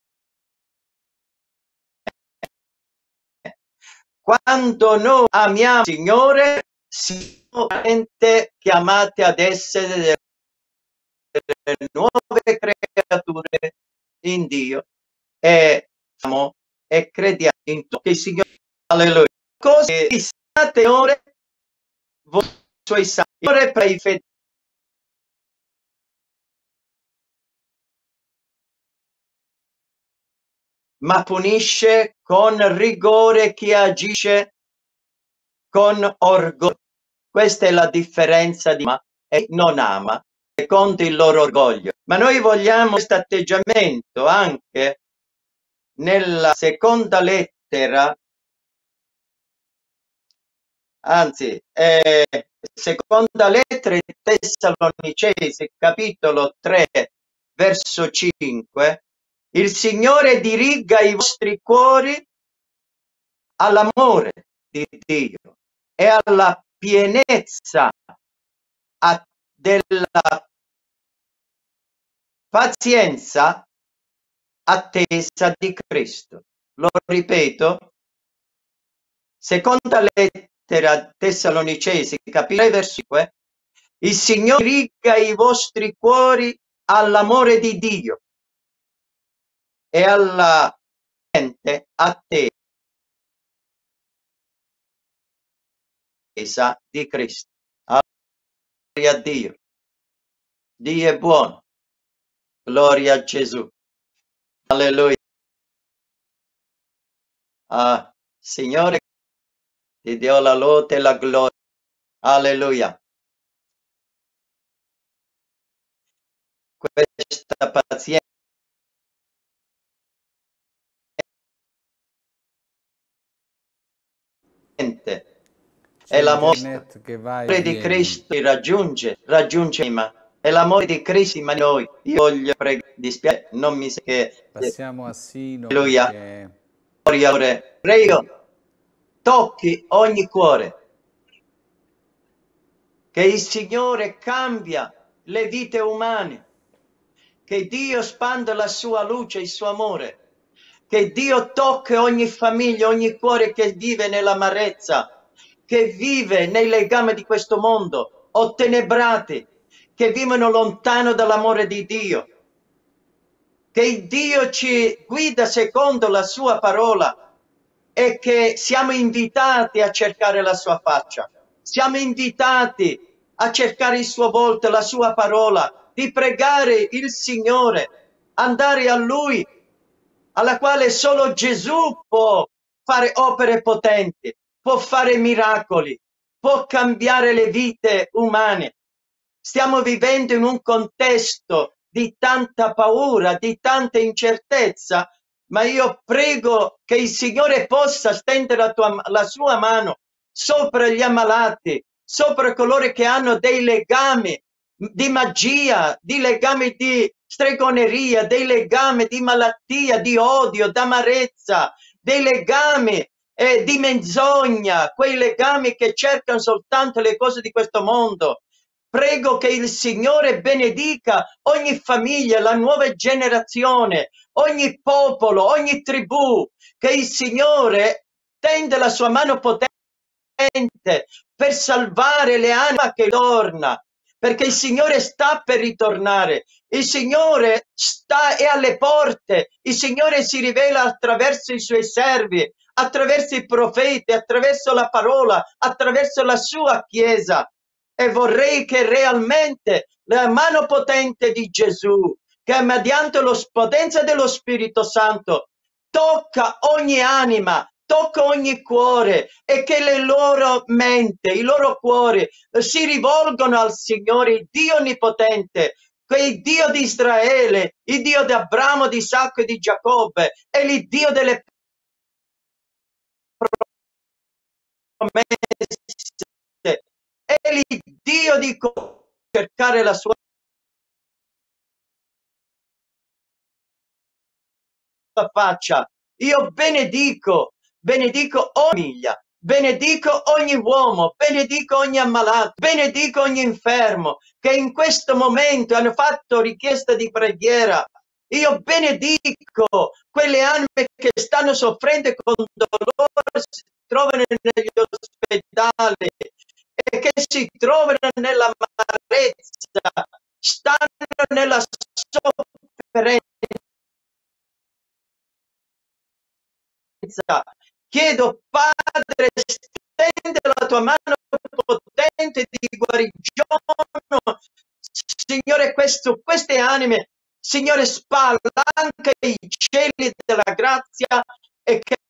Quando noi amiamo il Signore, siamo veramente chiamati ad essere delle nuove creature in Dio e crediamo in tutto il Signore. Alleluia. Così state ore voi suoi santi, ore per i fedeli. Ma punisce con rigore chi agisce con orgoglio. Questa è la differenza di ama e non ama secondo il loro orgoglio. Ma noi vogliamo questo atteggiamento anche nella seconda lettera, anzi, seconda lettera ai Tessalonicesi, capitolo 3, verso 5. Il Signore diriga i vostri cuori all'amore di Dio e alla pienezza della pazienza attesa di Cristo. Lo ripeto, seconda lettera Tessalonicesi, capitolo 3, verso 5, il Signore diriga i vostri cuori all'amore di Dio e alla mente attesa di Cristo. Gloria a Dio. Dio è buono. Gloria a Gesù. Alleluia. Signore, ti do la lode e la gloria. Alleluia. Questa pazienza è l'amore di Cristo raggiunge è l'amore di Cristo in noi. Io voglio pregare, dispiace, non mi sa che passiamo a Sino. Alleluia. Perché... Prego, tocchi ogni cuore, che il Signore cambia le vite umane, che Dio spanda la sua luce, il suo amore, che Dio tocchi ogni famiglia, ogni cuore che vive nell'amarezza, che vive nei legami di questo mondo, ottenebrati, che vivono lontano dall'amore di Dio. Che Dio ci guida secondo la sua parola e che siamo invitati a cercare la sua faccia. Siamo invitati a cercare il suo volto, la sua parola, di pregare il Signore, andare a Lui, alla quale solo Gesù può fare opere potenti, può fare miracoli, può cambiare le vite umane. Stiamo vivendo in un contesto di tanta paura, di tanta incertezza, ma io prego che il Signore possa stendere la sua mano sopra gli ammalati, sopra coloro che hanno dei legami di magia, di legami di stregoneria, dei legami di malattia, di odio, d'amarezza, dei legami di menzogna, quei legami che cercano soltanto le cose di questo mondo. Prego che il Signore benedica ogni famiglia, la nuova generazione, ogni popolo, ogni tribù, che il Signore tende la sua mano potente per salvare le anime che torna, perché il Signore sta per ritornare, il Signore è alle porte, il Signore si rivela attraverso i suoi servi, attraverso i profeti, attraverso la parola, attraverso la sua Chiesa. E vorrei che realmente la mano potente di Gesù, che mediante la potenza dello Spirito Santo tocca ogni anima, tocca ogni cuore, e che le loro mente, i loro cuori si rivolgono al Signore, Dio Onnipotente, il Dio di Israele, il Dio di Abramo, di Isacco e di Giacobbe, è il Dio delle promesse, è il Dio di cercare la sua faccia. Io benedico ogni famiglia, benedico ogni uomo, benedico ogni ammalato, benedico ogni infermo che in questo momento hanno fatto richiesta di preghiera. Io benedico quelle anime che stanno soffrendo con dolore, si trovano negli ospedali e che si trovano nella amarezza, stanno nella sofferenza. Chiedo, Padre, stende la tua mano potente di guarigione, Signore, queste anime, Signore, spalanca i cieli della grazia e che...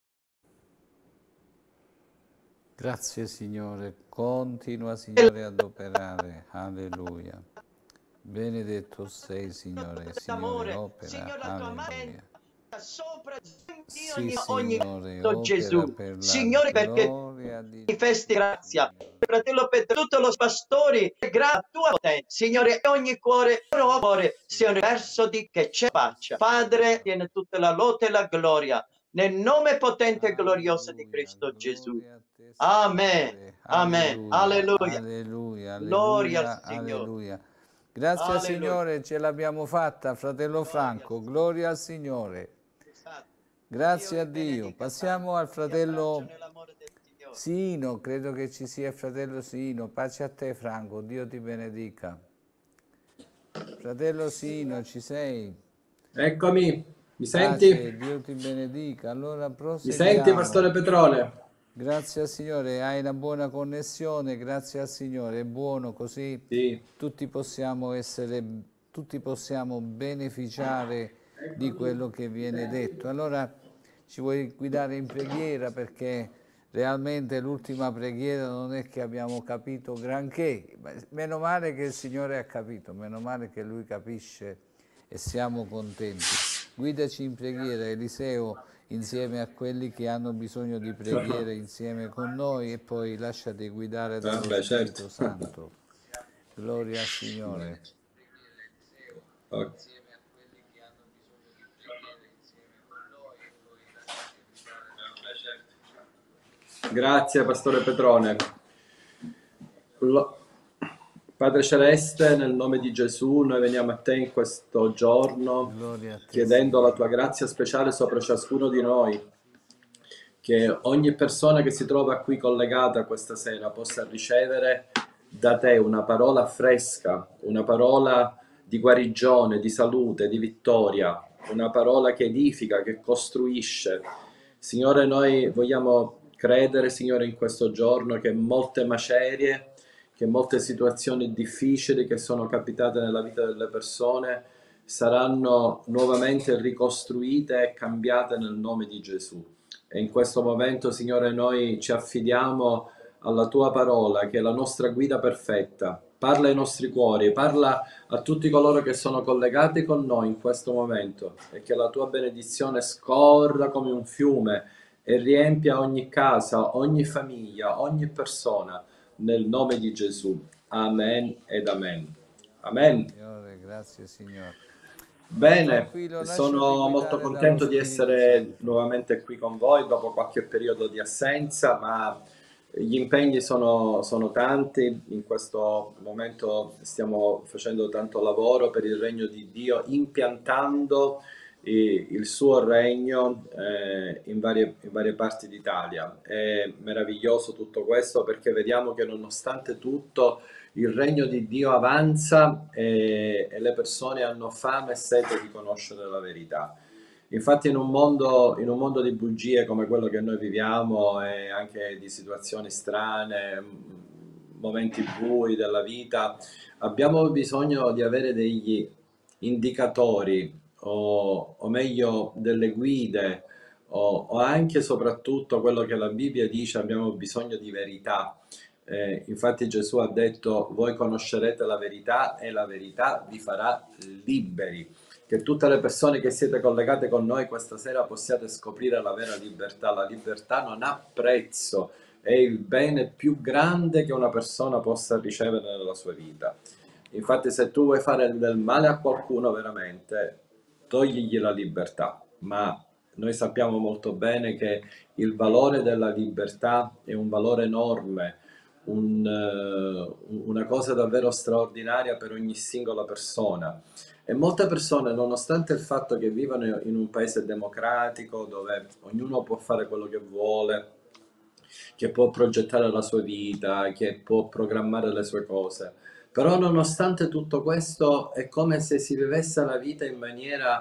Grazie Signore, continua Signore ad operare, alleluia. Benedetto sei Signore, Signore opera, Signore, la tua mano alleluia. sopra Sì ogni Signore, opera Gesù, per la Signore, perché gloria di manifesti grazia, fratello Petro, tutti i pastori, grazie a tua potenza, Signore, e ogni cuore sia verso di che c'è pace. Padre, tiene tutta la lode e la gloria, nel nome potente e glorioso di Cristo Gesù. gloria a te, Amen, Signore. amen, Alleluia, alleluia, alleluia, gloria al alleluia, Signore. alleluia. Grazie al Alleluia. Signore, ce l'abbiamo fatta, fratello Franco, gloria al Signore. Grazie a Dio. Passiamo al fratello Sino, credo che ci sia il fratello Sino. Pace a te Franco, Dio ti benedica. Fratello Sino, ci sei? Eccomi, mi Pace, senti? Dio ti benedica. Allora Mi senti, Pastore proseguiamo. Petrone? Grazie al Signore, hai una buona connessione, grazie al Signore, è buono così Sì. tutti possiamo beneficiare di quello che viene detto. Allora ci vuoi guidare in preghiera, perché realmente l'ultima preghiera non è che abbiamo capito granché, meno male che il Signore ha capito, meno male che Lui capisce e siamo contenti. Guidaci in preghiera, Eliseo, insieme a quelli che hanno bisogno di preghiera insieme con noi, e poi lasciati guidare dallo Spirito certo. Santo. Gloria al Signore. Ok. Grazie, Pastore Petrone. Padre Celeste, nel nome di Gesù, noi veniamo a te in questo giorno chiedendo la tua grazia speciale sopra ciascuno di noi, che ogni persona che si trova qui collegata questa sera possa ricevere da te una parola fresca, una parola di guarigione, di salute, di vittoria, una parola che edifica, che costruisce. Signore, noi vogliamo credere, Signore, in questo giorno che molte macerie, che molte situazioni difficili che sono capitate nella vita delle persone saranno nuovamente ricostruite e cambiate nel nome di Gesù. E in questo momento, Signore, noi ci affidiamo alla tua parola, che è la nostra guida perfetta. Parla ai nostri cuori, parla a tutti coloro che sono collegati con noi in questo momento, e che la tua benedizione scorra come un fiume e riempia ogni casa, ogni famiglia, ogni persona, nel nome di Gesù. Amen ed amen. Amen. Signore, grazie Signore. Bene, sono molto contento di essere nuovamente qui con voi dopo qualche periodo di assenza, ma Gli impegni sono tanti, in questo momento stiamo facendo tanto lavoro per il regno di Dio, impiantando il suo regno in varie parti d'Italia. È meraviglioso tutto questo perché vediamo che nonostante tutto il regno di Dio avanza e le persone hanno fame e sete di conoscere la verità. Infatti in un mondo di bugie come quello che noi viviamo e anche di situazioni strane, momenti bui della vita, abbiamo bisogno di avere degli indicatori o meglio delle guide o anche e soprattutto quello che la Bibbia dice, abbiamo bisogno di verità. Infatti Gesù ha detto: voi conoscerete la verità e la verità vi farà liberi. Che tutte le persone che siete collegate con noi questa sera possiate scoprire la vera libertà. La libertà non ha prezzo, è il bene più grande che una persona possa ricevere nella sua vita. Infatti se tu vuoi fare del male a qualcuno veramente, togligli la libertà, ma noi sappiamo molto bene che il valore della libertà è un valore enorme, una cosa davvero straordinaria per ogni singola persona. E molte persone, nonostante il fatto che vivono in un paese democratico dove ognuno può fare quello che vuole, che può progettare la sua vita, che può programmare le sue cose, però nonostante tutto questo è come se si vivesse la vita in maniera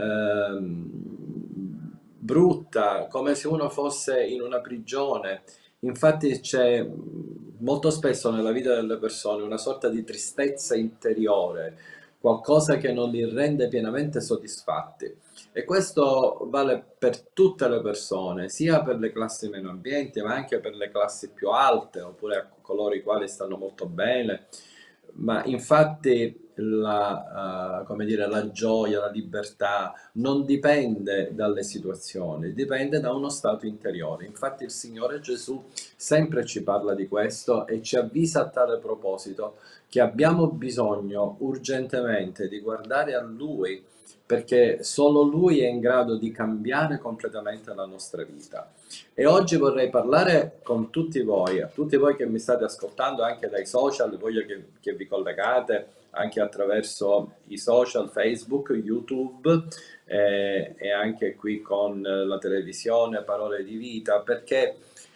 brutta, come se uno fosse in una prigione. Infatti c'è molto spesso nella vita delle persone una sorta di tristezza interiore, qualcosa che non li rende pienamente soddisfatti. E questo vale per tutte le persone, sia per le classi meno abbienti, ma anche per le classi più alte, oppure a coloro i quali stanno molto bene. Ma infatti come dire, la gioia, la libertà non dipende dalle situazioni, dipende da uno stato interiore. Infatti il Signore Gesù sempre ci parla di questo e ci avvisa a tale proposito che abbiamo bisogno urgentemente di guardare a Lui, perché solo Lui è in grado di cambiare completamente la nostra vita. E oggi vorrei parlare con tutti voi, a tutti voi che mi state ascoltando anche dai social, voglio che vi collegate anche attraverso i social, Facebook, YouTube e anche qui con la televisione, Parole di Vita, perché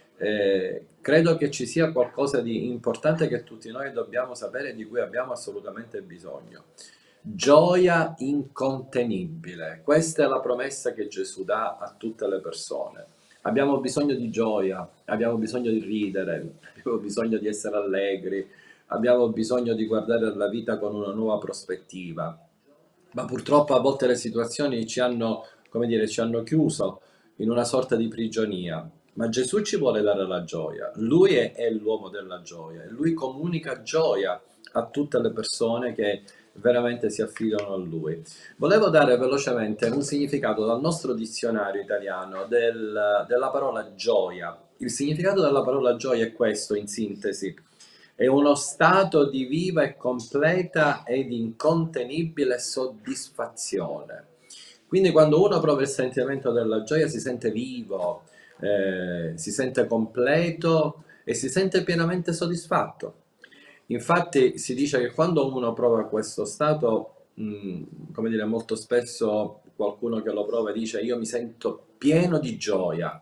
credo che ci sia qualcosa di importante che tutti noi dobbiamo sapere e di cui abbiamo assolutamente bisogno. Gioia incontenibile, questa è la promessa che Gesù dà a tutte le persone. Abbiamo bisogno di gioia, abbiamo bisogno di ridere, abbiamo bisogno di essere allegri, abbiamo bisogno di guardare alla vita con una nuova prospettiva. Ma purtroppo a volte le situazioni ci hanno, come dire, ci hanno chiuso in una sorta di prigionia. Ma Gesù ci vuole dare la gioia, Lui è l'uomo della gioia e Lui comunica gioia a tutte le persone che veramente si affidano a Lui. Volevo dare velocemente un significato dal nostro dizionario italiano della parola gioia. Il significato della parola gioia è questo, in sintesi: è uno stato di viva e completa ed incontenibile soddisfazione. Quindi quando uno prova il sentimento della gioia si sente vivo, si sente completo e si sente pienamente soddisfatto. Infatti si dice che quando uno prova questo stato, come dire, molto spesso qualcuno che lo prova dice: io mi sento pieno di gioia.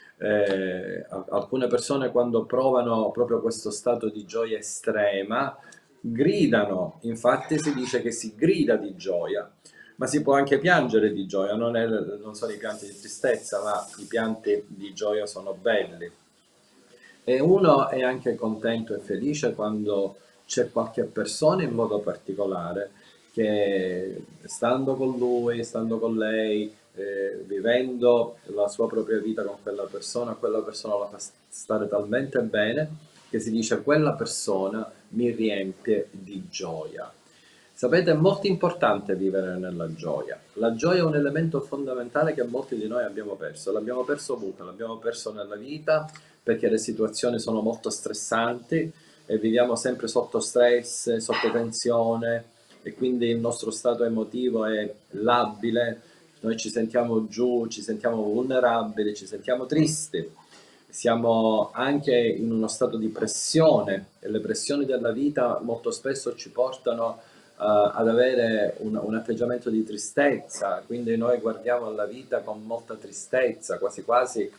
Alcune persone quando provano proprio questo stato di gioia estrema gridano, infatti si dice che si grida di gioia, ma si può anche piangere di gioia, non sono i pianti di tristezza, ma i pianti di gioia sono belli. E uno è anche contento e felice quando c'è qualche persona in modo particolare che stando con lui, stando con lei, vivendo la sua propria vita con quella persona la fa stare talmente bene che si dice: quella persona mi riempie di gioia. Sapete, è molto importante vivere nella gioia. La gioia è un elemento fondamentale che molti di noi abbiamo perso. L'abbiamo perso ovunque, l'abbiamo perso nella vita perché le situazioni sono molto stressanti e viviamo sempre sotto stress, sotto tensione e quindi il nostro stato emotivo è labile, noi ci sentiamo giù, ci sentiamo vulnerabili, ci sentiamo tristi. siamo anche in uno stato di pressione e le pressioni della vita molto spesso ci portano ad avere un atteggiamento di tristezza, quindi noi guardiamo alla vita con molta tristezza, quasi quasi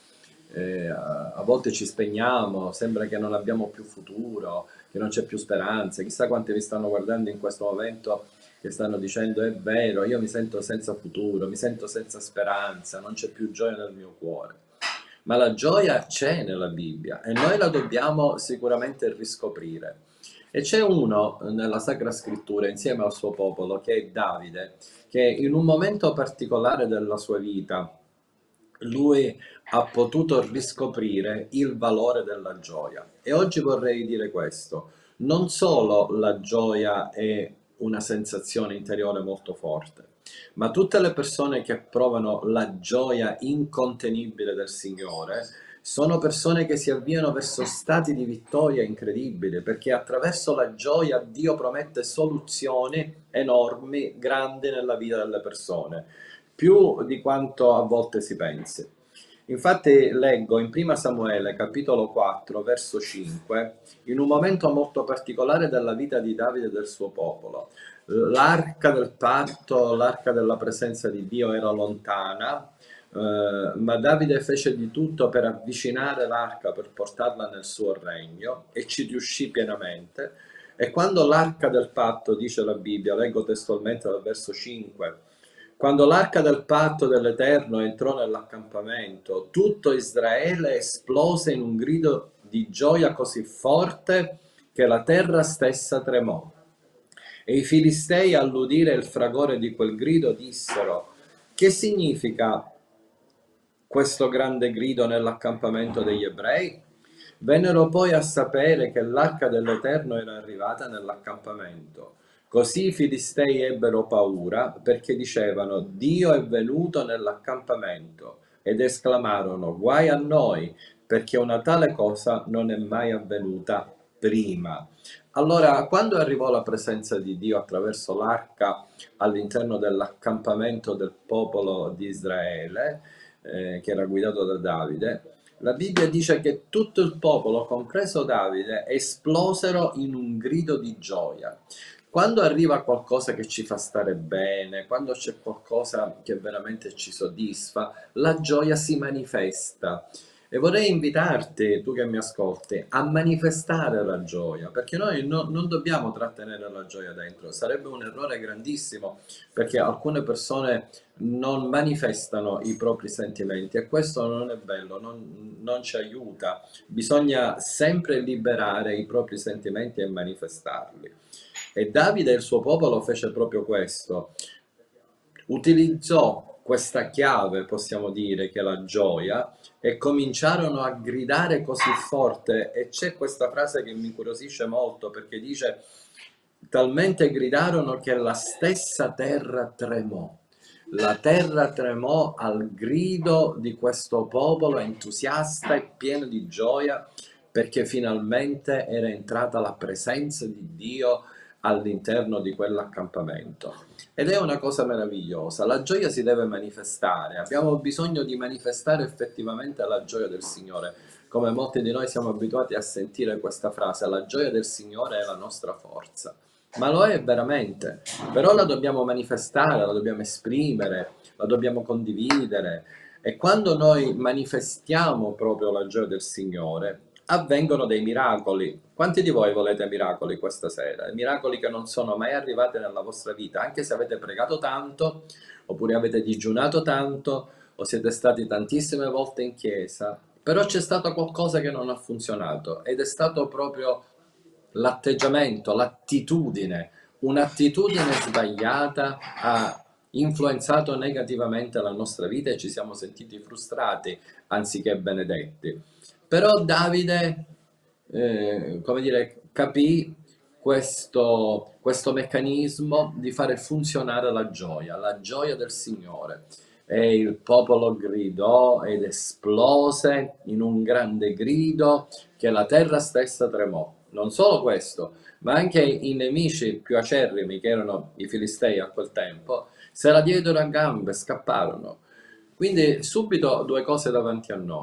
a volte ci spegniamo, sembra che non abbiamo più futuro, che non c'è più speranza. Chissà quanti vi stanno guardando in questo momento che stanno dicendo è vero, io mi sento senza futuro, mi sento senza speranza, non c'è più gioia nel mio cuore. Ma la gioia c'è nella Bibbia e noi la dobbiamo sicuramente riscoprire. E c'è uno nella Sacra Scrittura insieme al suo popolo, che è Davide, che in un momento particolare della sua vita lui ha potuto riscoprire il valore della gioia. E oggi vorrei dire questo: non solo la gioia è una sensazione interiore molto forte, ma tutte le persone che provano la gioia incontenibile del Signore sono persone che si avviano verso stati di vittoria incredibili, perché attraverso la gioia Dio promette soluzioni enormi, grandi nella vita delle persone, più di quanto a volte si pensi. Infatti leggo in 1 Samuele capitolo 4 verso 5, in un momento molto particolare della vita di Davide e del suo popolo. L'arca del patto, l'arca della presenza di Dio era lontana, ma Davide fece di tutto per avvicinare l'arca, per portarla nel suo regno, e ci riuscì pienamente. E quando l'arca del patto, dice la Bibbia, leggo testualmente dal verso 5, quando l'arca del patto dell'Eterno entrò nell'accampamento, tutto Israele esplose in un grido di gioia così forte che la terra stessa tremò. E i Filistei, all'udire il fragore di quel grido, dissero: che significa questo grande grido nell'accampamento degli ebrei? Vennero poi a sapere che l'arca dell'Eterno era arrivata nell'accampamento. Così i Filistei ebbero paura, perché dicevano: Dio è venuto nell'accampamento, ed esclamarono: guai a noi, perché una tale cosa non è mai avvenuta prima. Allora, quando arrivò la presenza di Dio attraverso l'arca all'interno dell'accampamento del popolo di Israele, che era guidato da Davide, la Bibbia dice che tutto il popolo, compreso Davide, esplosero in un grido di gioia. Quando arriva qualcosa che ci fa stare bene, quando c'è qualcosa che veramente ci soddisfa, la gioia si manifesta. E vorrei invitarti, tu che mi ascolti, a manifestare la gioia, perché noi non dobbiamo trattenere la gioia dentro. Sarebbe un errore grandissimo, perché alcune persone non manifestano i propri sentimenti e questo non è bello, non ci aiuta. Bisogna sempre liberare i propri sentimenti e manifestarli. E Davide e il suo popolo fece proprio questo. Utilizzò questa chiave, possiamo dire, che è la gioia, e cominciarono a gridare così forte. E c'è questa frase che mi incuriosisce molto, perché dice: talmente gridarono che la stessa terra tremò. La terra tremò al grido di questo popolo entusiasta e pieno di gioia, perché finalmente era entrata la presenza di Dio all'interno di quell'accampamento. Ed è una cosa meravigliosa. La gioia si deve manifestare, abbiamo bisogno di manifestare effettivamente la gioia del Signore. Come molti di noi siamo abituati a sentire questa frase: la gioia del Signore è la nostra forza. Ma lo è veramente, però la dobbiamo manifestare, la dobbiamo esprimere, la dobbiamo condividere. E quando noi manifestiamo proprio la gioia del Signore, avvengono dei miracoli. Quanti di voi volete miracoli questa sera? Miracoli che non sono mai arrivati nella vostra vita, anche se avete pregato tanto, oppure avete digiunato tanto, o siete stati tantissime volte in chiesa, però c'è stato qualcosa che non ha funzionato, ed è stato proprio l'atteggiamento, l'attitudine. Un'attitudine sbagliata ha influenzato negativamente la nostra vita e ci siamo sentiti frustrati anziché benedetti. Però Davide, come dire, capì questo meccanismo di fare funzionare la gioia del Signore. E il popolo gridò ed esplose in un grande grido che la terra stessa tremò. Non solo questo, ma anche i nemici più acerrimi, che erano i Filistei a quel tempo, se la diedero a gambe, scapparono. Quindi subito due cose davanti a noi.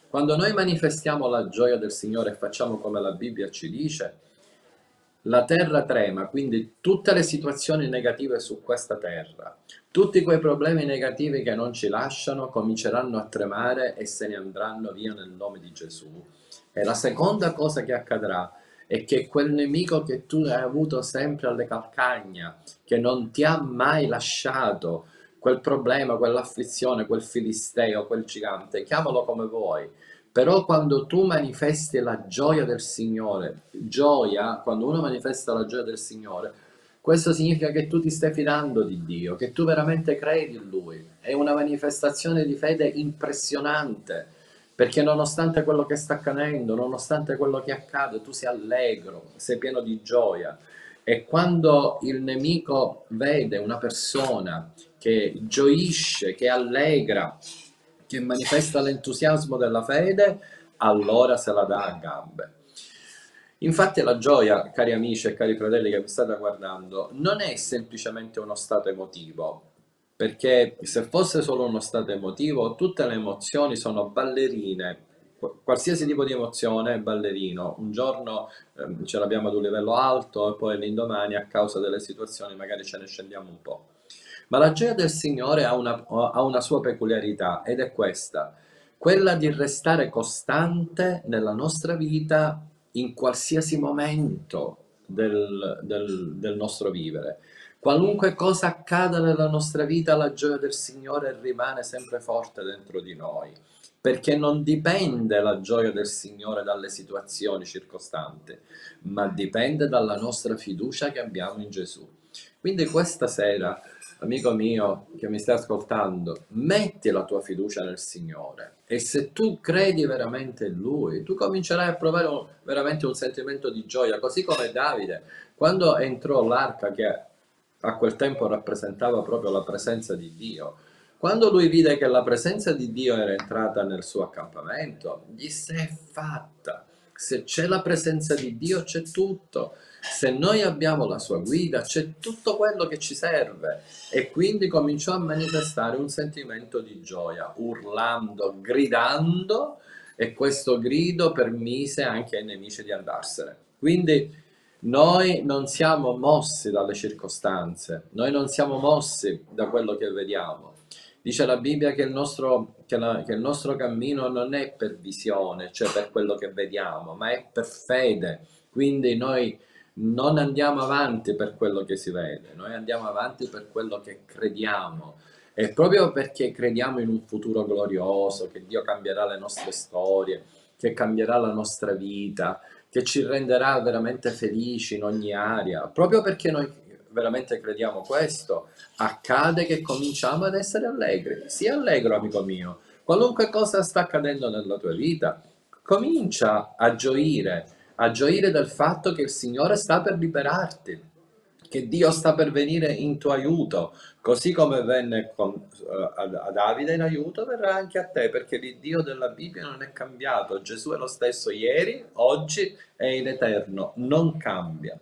Quando noi manifestiamo la gioia del Signore e facciamo come la Bibbia ci dice, la terra trema, quindi tutte le situazioni negative su questa terra, tutti quei problemi negativi che non ci lasciano cominceranno a tremare e se ne andranno via nel nome di Gesù. E la seconda cosa che accadrà è che quel nemico che tu hai avuto sempre alle calcagna, che non ti ha mai lasciato, quel problema, quell'afflizione, quel filisteo, quel gigante, chiamalo come vuoi, però quando tu manifesti la gioia del Signore, gioia, quando uno manifesta la gioia del Signore, questo significa che tu ti stai fidando di Dio, che tu veramente credi in Lui. È una manifestazione di fede impressionante, perché nonostante quello che sta accadendo, nonostante quello che accade, tu sei allegro, sei pieno di gioia. E quando il nemico vede una persona che gioisce, che allegra, che manifesta l'entusiasmo della fede, allora se la dà a gambe. Infatti la gioia, cari amici e cari fratelli che mi state guardando, non è semplicemente uno stato emotivo, perché se fosse solo uno stato emotivo, tutte le emozioni sono ballerine. Qualsiasi tipo di emozione è ballerino. Un giorno ce l'abbiamo ad un livello alto e poi l'indomani a causa delle situazioni magari ce ne scendiamo un po'. Ma la gioia del Signore ha una sua peculiarità ed è questa, quella di restare costante nella nostra vita in qualsiasi momento del nostro vivere. Qualunque cosa accada nella nostra vita, la gioia del Signore rimane sempre forte dentro di noi, perché non dipende la gioia del Signore dalle situazioni circostanti, ma dipende dalla nostra fiducia che abbiamo in Gesù. Quindi questa sera, amico mio che mi stai ascoltando, metti la tua fiducia nel Signore e se tu credi veramente in Lui, tu comincerai a provare veramente un sentimento di gioia, così come Davide, quando entrò l'arca che a quel tempo rappresentava proprio la presenza di Dio. Quando lui vide che la presenza di Dio era entrata nel suo accampamento, gli si è fatta. Se c'è la presenza di Dio c'è tutto. Se noi abbiamo la sua guida c'è tutto quello che ci serve. E quindi cominciò a manifestare un sentimento di gioia, urlando, gridando, e questo grido permise anche ai nemici di andarsene. Quindi noi non siamo mossi dalle circostanze, noi non siamo mossi da quello che vediamo. Dice la Bibbia che il nostro cammino non è per visione, cioè per quello che vediamo, ma è per fede. Quindi noi non andiamo avanti per quello che si vede, noi andiamo avanti per quello che crediamo. E proprio perché crediamo in un futuro glorioso, che Dio cambierà le nostre storie, che cambierà la nostra vita, che ci renderà veramente felici in ogni area, proprio perché noi veramente crediamo questo, accade che cominciamo ad essere allegri. Sii allegro, amico mio. Qualunque cosa sta accadendo nella tua vita, comincia a gioire del fatto che il Signore sta per liberarti, che Dio sta per venire in tuo aiuto, così come venne a Davide in aiuto, verrà anche a te, perché il Dio della Bibbia non è cambiato. Gesù è lo stesso ieri, oggi e in eterno, non cambia.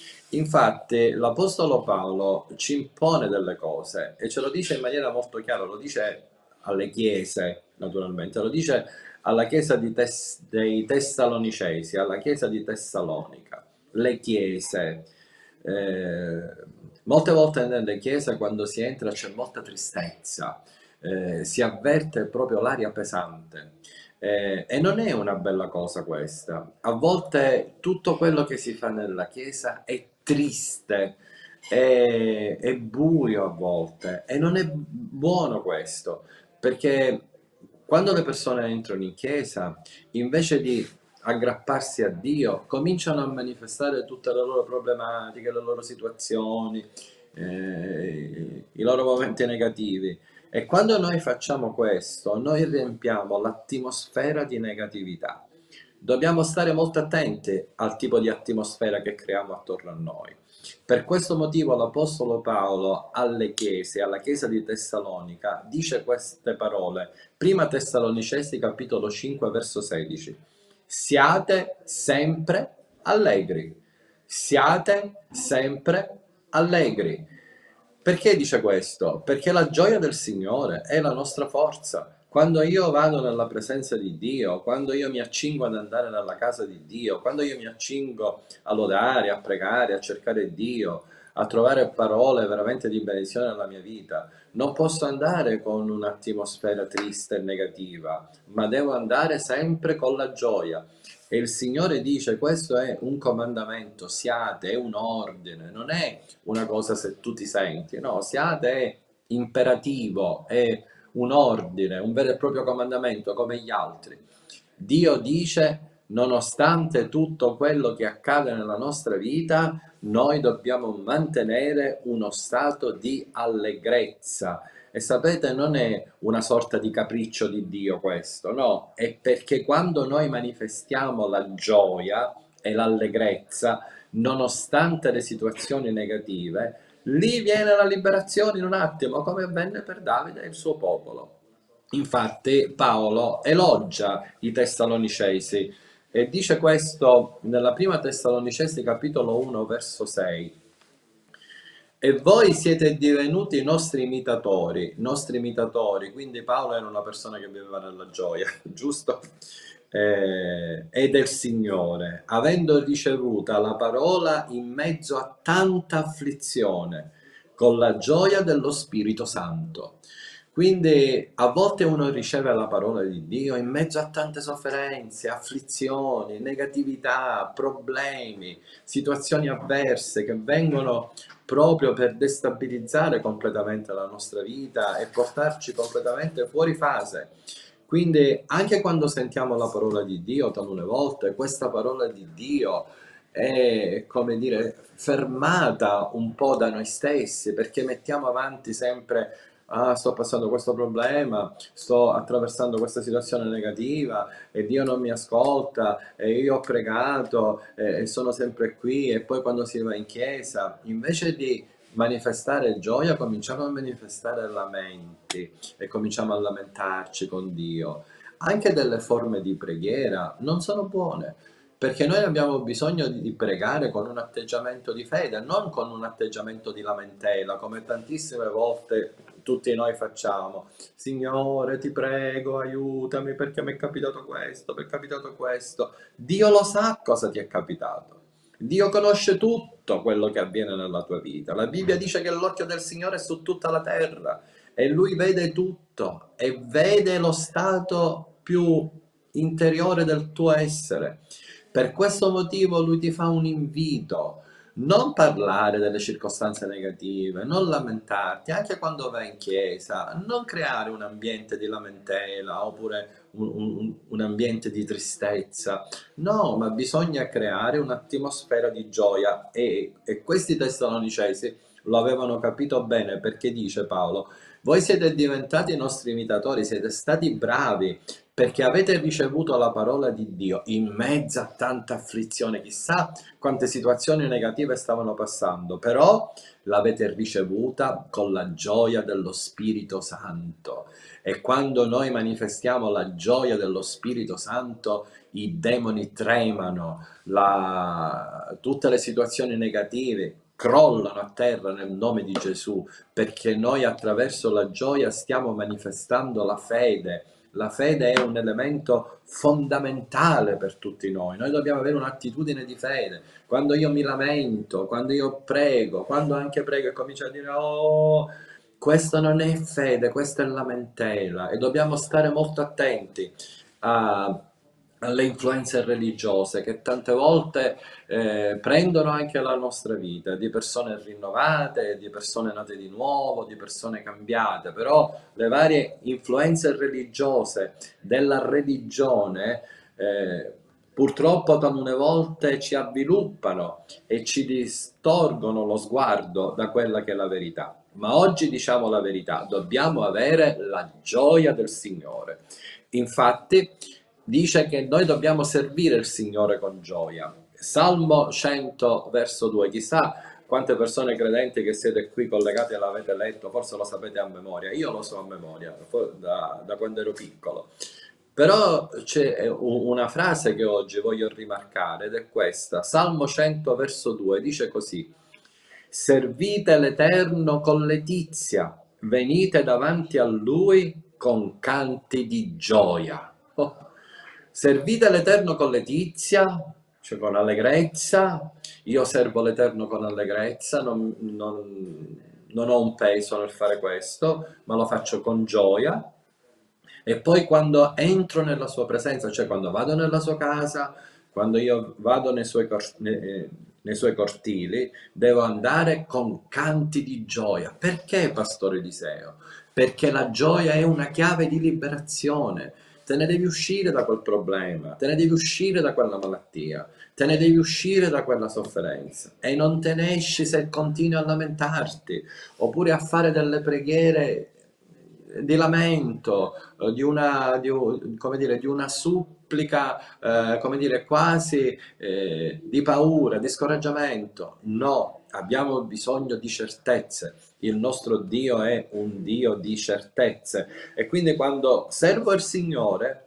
Infatti l'Apostolo Paolo ci impone delle cose e ce lo dice in maniera molto chiara, lo dice alle chiese, naturalmente, lo dice alla chiesa dei Tessalonicesi, alla chiesa di Tessalonica, le chiese. Molte volte nelle chiese quando si entra c'è molta tristezza, si avverte proprio l'aria pesante. E non è una bella cosa questa. A volte tutto quello che si fa nella chiesa è triste, è buio a volte e non è buono questo, perché quando le persone entrano in chiesa, invece di aggrapparsi a Dio, cominciano a manifestare tutte le loro problematiche, le loro situazioni, i loro momenti negativi. E quando noi facciamo questo, noi riempiamo l'atmosfera di negatività. Dobbiamo stare molto attenti al tipo di atmosfera che creiamo attorno a noi. Per questo motivo l'Apostolo Paolo alle chiese, alla chiesa di Tessalonica, dice queste parole. Prima Tessalonicesi capitolo 5 verso 16. Siate sempre allegri. Siate sempre allegri. Perché dice questo? Perché la gioia del Signore è la nostra forza. Quando io vado nella presenza di Dio, quando io mi accingo ad andare nella casa di Dio, quando io mi accingo a lodare, a pregare, a cercare Dio, a trovare parole veramente di benedizione nella mia vita, non posso andare con un'atmosfera triste e negativa, ma devo andare sempre con la gioia. E il Signore dice, questo è un comandamento, siate, è un ordine, non è una cosa se tu ti senti, no, siate è imperativo, è un ordine, un vero e proprio comandamento come gli altri. Dio dice, nonostante tutto quello che accade nella nostra vita, noi dobbiamo mantenere uno stato di allegrezza. E sapete, non è una sorta di capriccio di Dio questo, no, è perché quando noi manifestiamo la gioia e l'allegrezza, nonostante le situazioni negative, lì viene la liberazione in un attimo, come avvenne per Davide e il suo popolo. Infatti Paolo elogia i Tessalonicesi e dice questo nella prima Tessalonicesi capitolo 1 verso 6. E voi siete divenuti nostri imitatori, quindi Paolo era una persona che viveva nella gioia, giusto? E del Signore, avendo ricevuta la parola in mezzo a tanta afflizione, con la gioia dello Spirito Santo. Quindi a volte uno riceve la parola di Dio in mezzo a tante sofferenze, afflizioni, negatività, problemi, situazioni avverse che vengono proprio per destabilizzare completamente la nostra vita e portarci completamente fuori fase. Quindi anche quando sentiamo la parola di Dio, talune volte, questa parola di Dio è, come dire, fermata un po' da noi stessi, perché mettiamo avanti sempre sto passando questo problema, sto attraversando questa situazione negativa e Dio non mi ascolta e io ho pregato e sono sempre qui, e poi quando si va in chiesa, invece di manifestare gioia, cominciamo a manifestare lamenti e cominciamo a lamentarci con Dio. Anche delle forme di preghiera non sono buone, perché noi abbiamo bisogno di pregare con un atteggiamento di fede, non con un atteggiamento di lamentela, come tantissime volte tutti noi facciamo. Signore, ti prego, aiutami perché mi è capitato questo, mi è capitato questo. Dio lo sa cosa ti è capitato. Dio conosce tutto quello che avviene nella tua vita. La Bibbia dice che l'occhio del Signore è su tutta la terra e Lui vede tutto e vede lo stato più interiore del tuo essere. Per questo motivo Lui ti fa un invito: non parlare delle circostanze negative, non lamentarti, anche quando vai in chiesa, non creare un ambiente di lamentela oppure un ambiente di tristezza. No, ma bisogna creare un'atmosfera di gioia e questi Tessalonicesi lo avevano capito bene, perché dice Paolo: voi siete diventati i nostri imitatori, siete stati bravi perché avete ricevuto la parola di Dio in mezzo a tanta afflizione. Chissà quante situazioni negative stavano passando, però l'avete ricevuta con la gioia dello Spirito Santo. E quando noi manifestiamo la gioia dello Spirito Santo, i demoni tremano, tutte le situazioni negative crollano a terra nel nome di Gesù, perché noi attraverso la gioia stiamo manifestando la fede. La fede è un elemento fondamentale per tutti noi. Noi dobbiamo avere un'attitudine di fede. Quando io mi lamento, quando io prego, quando anche prego e comincio a dire oh, questo non è fede, questa è lamentela, e dobbiamo stare molto attenti alle influenze religiose che tante volte prendono anche la nostra vita, di persone rinnovate, di persone nate di nuovo, di persone cambiate, però le varie influenze religiose della religione purtroppo talune volte ci avviluppano e ci distorgono lo sguardo da quella che è la verità. Ma oggi diciamo la verità, dobbiamo avere la gioia del Signore. Infatti dice che noi dobbiamo servire il Signore con gioia. Salmo 100 verso 2, chissà quante persone credenti che siete qui collegati l'avete letto, forse lo sapete a memoria, io lo so a memoria da quando ero piccolo. Però c'è una frase che oggi voglio rimarcare ed è questa: Salmo 100 verso 2 dice così: servite l'Eterno con letizia, venite davanti a Lui con canti di gioia. Oh. Servite l'Eterno con letizia, cioè con allegrezza. Io servo l'Eterno con allegrezza, non ho un peso nel fare questo, ma lo faccio con gioia. E poi quando entro nella sua presenza, cioè quando vado nella sua casa, quando io vado nei suoi cortili, devo andare con canti di gioia. Perché, Pastore Eliseo? Perché la gioia è una chiave di liberazione. Te ne devi uscire da quel problema, te ne devi uscire da quella malattia, te ne devi uscire da quella sofferenza. E non te ne esci se continui a lamentarti, oppure a fare delle preghiere di lamento, come dire, di una supplica, come dire, quasi di paura, di scoraggiamento. No, abbiamo bisogno di certezze. Il nostro Dio è un Dio di certezze. E quindi quando servo il Signore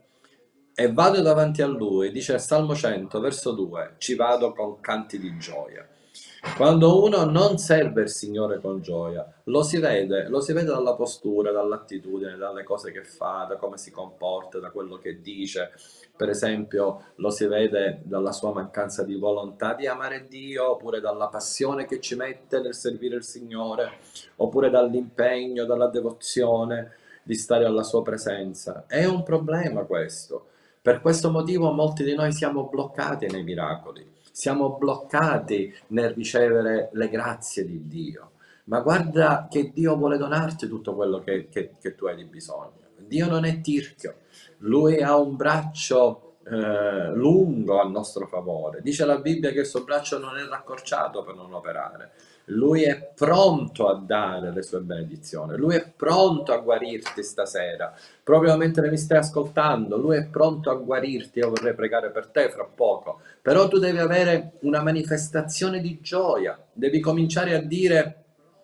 e vado davanti a Lui, dice il Salmo 100, verso 2, ci vado con canti di gioia. Quando uno non serve il Signore con gioia, lo si vede dalla postura, dall'attitudine, dalle cose che fa, da come si comporta, da quello che dice. Per esempio, lo si vede dalla sua mancanza di volontà di amare Dio, oppure dalla passione che ci mette nel servire il Signore, oppure dall'impegno, dalla devozione di stare alla sua presenza. È un problema questo. Per questo motivo molti di noi siamo bloccati nei miracoli. Siamo bloccati nel ricevere le grazie di Dio. Ma guarda che Dio vuole donarti tutto quello che tu hai di bisogno. Dio non è tirchio, Lui ha un braccio lungo a nostro favore. Dice la Bibbia che il suo braccio non è raccorciato per non operare. Lui è pronto a dare le sue benedizioni, Lui è pronto a guarirti stasera. Proprio mentre mi stai ascoltando, Lui è pronto a guarirti. Io vorrei pregare per te fra poco. Però tu devi avere una manifestazione di gioia, devi cominciare a dire: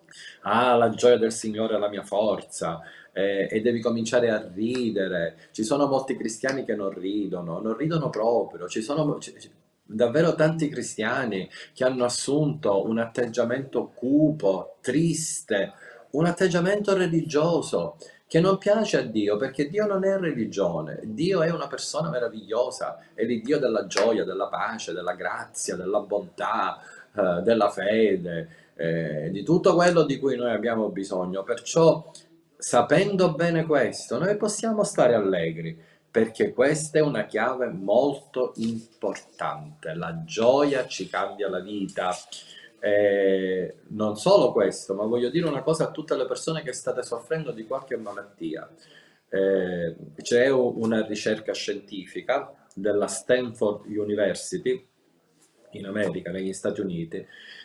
ah, la gioia del Signore è la mia forza, e devi cominciare a ridere. Ci sono molti cristiani che non ridono proprio, ci sono davvero tanti cristiani che hanno assunto un atteggiamento cupo, triste, un atteggiamento religioso che non piace a Dio, perché Dio non è religione, Dio è una persona meravigliosa, è il Dio della gioia, della pace, della grazia, della bontà, della fede, di tutto quello di cui noi abbiamo bisogno. Perciò, sapendo bene questo, noi possiamo stare allegri, perché questa è una chiave molto importante. La gioia ci cambia la vita. Non solo questo, ma voglio dire una cosa a tutte le persone che state soffrendo di qualche malattia. C'è una ricerca scientifica della Stanford University in America, negli Stati Uniti,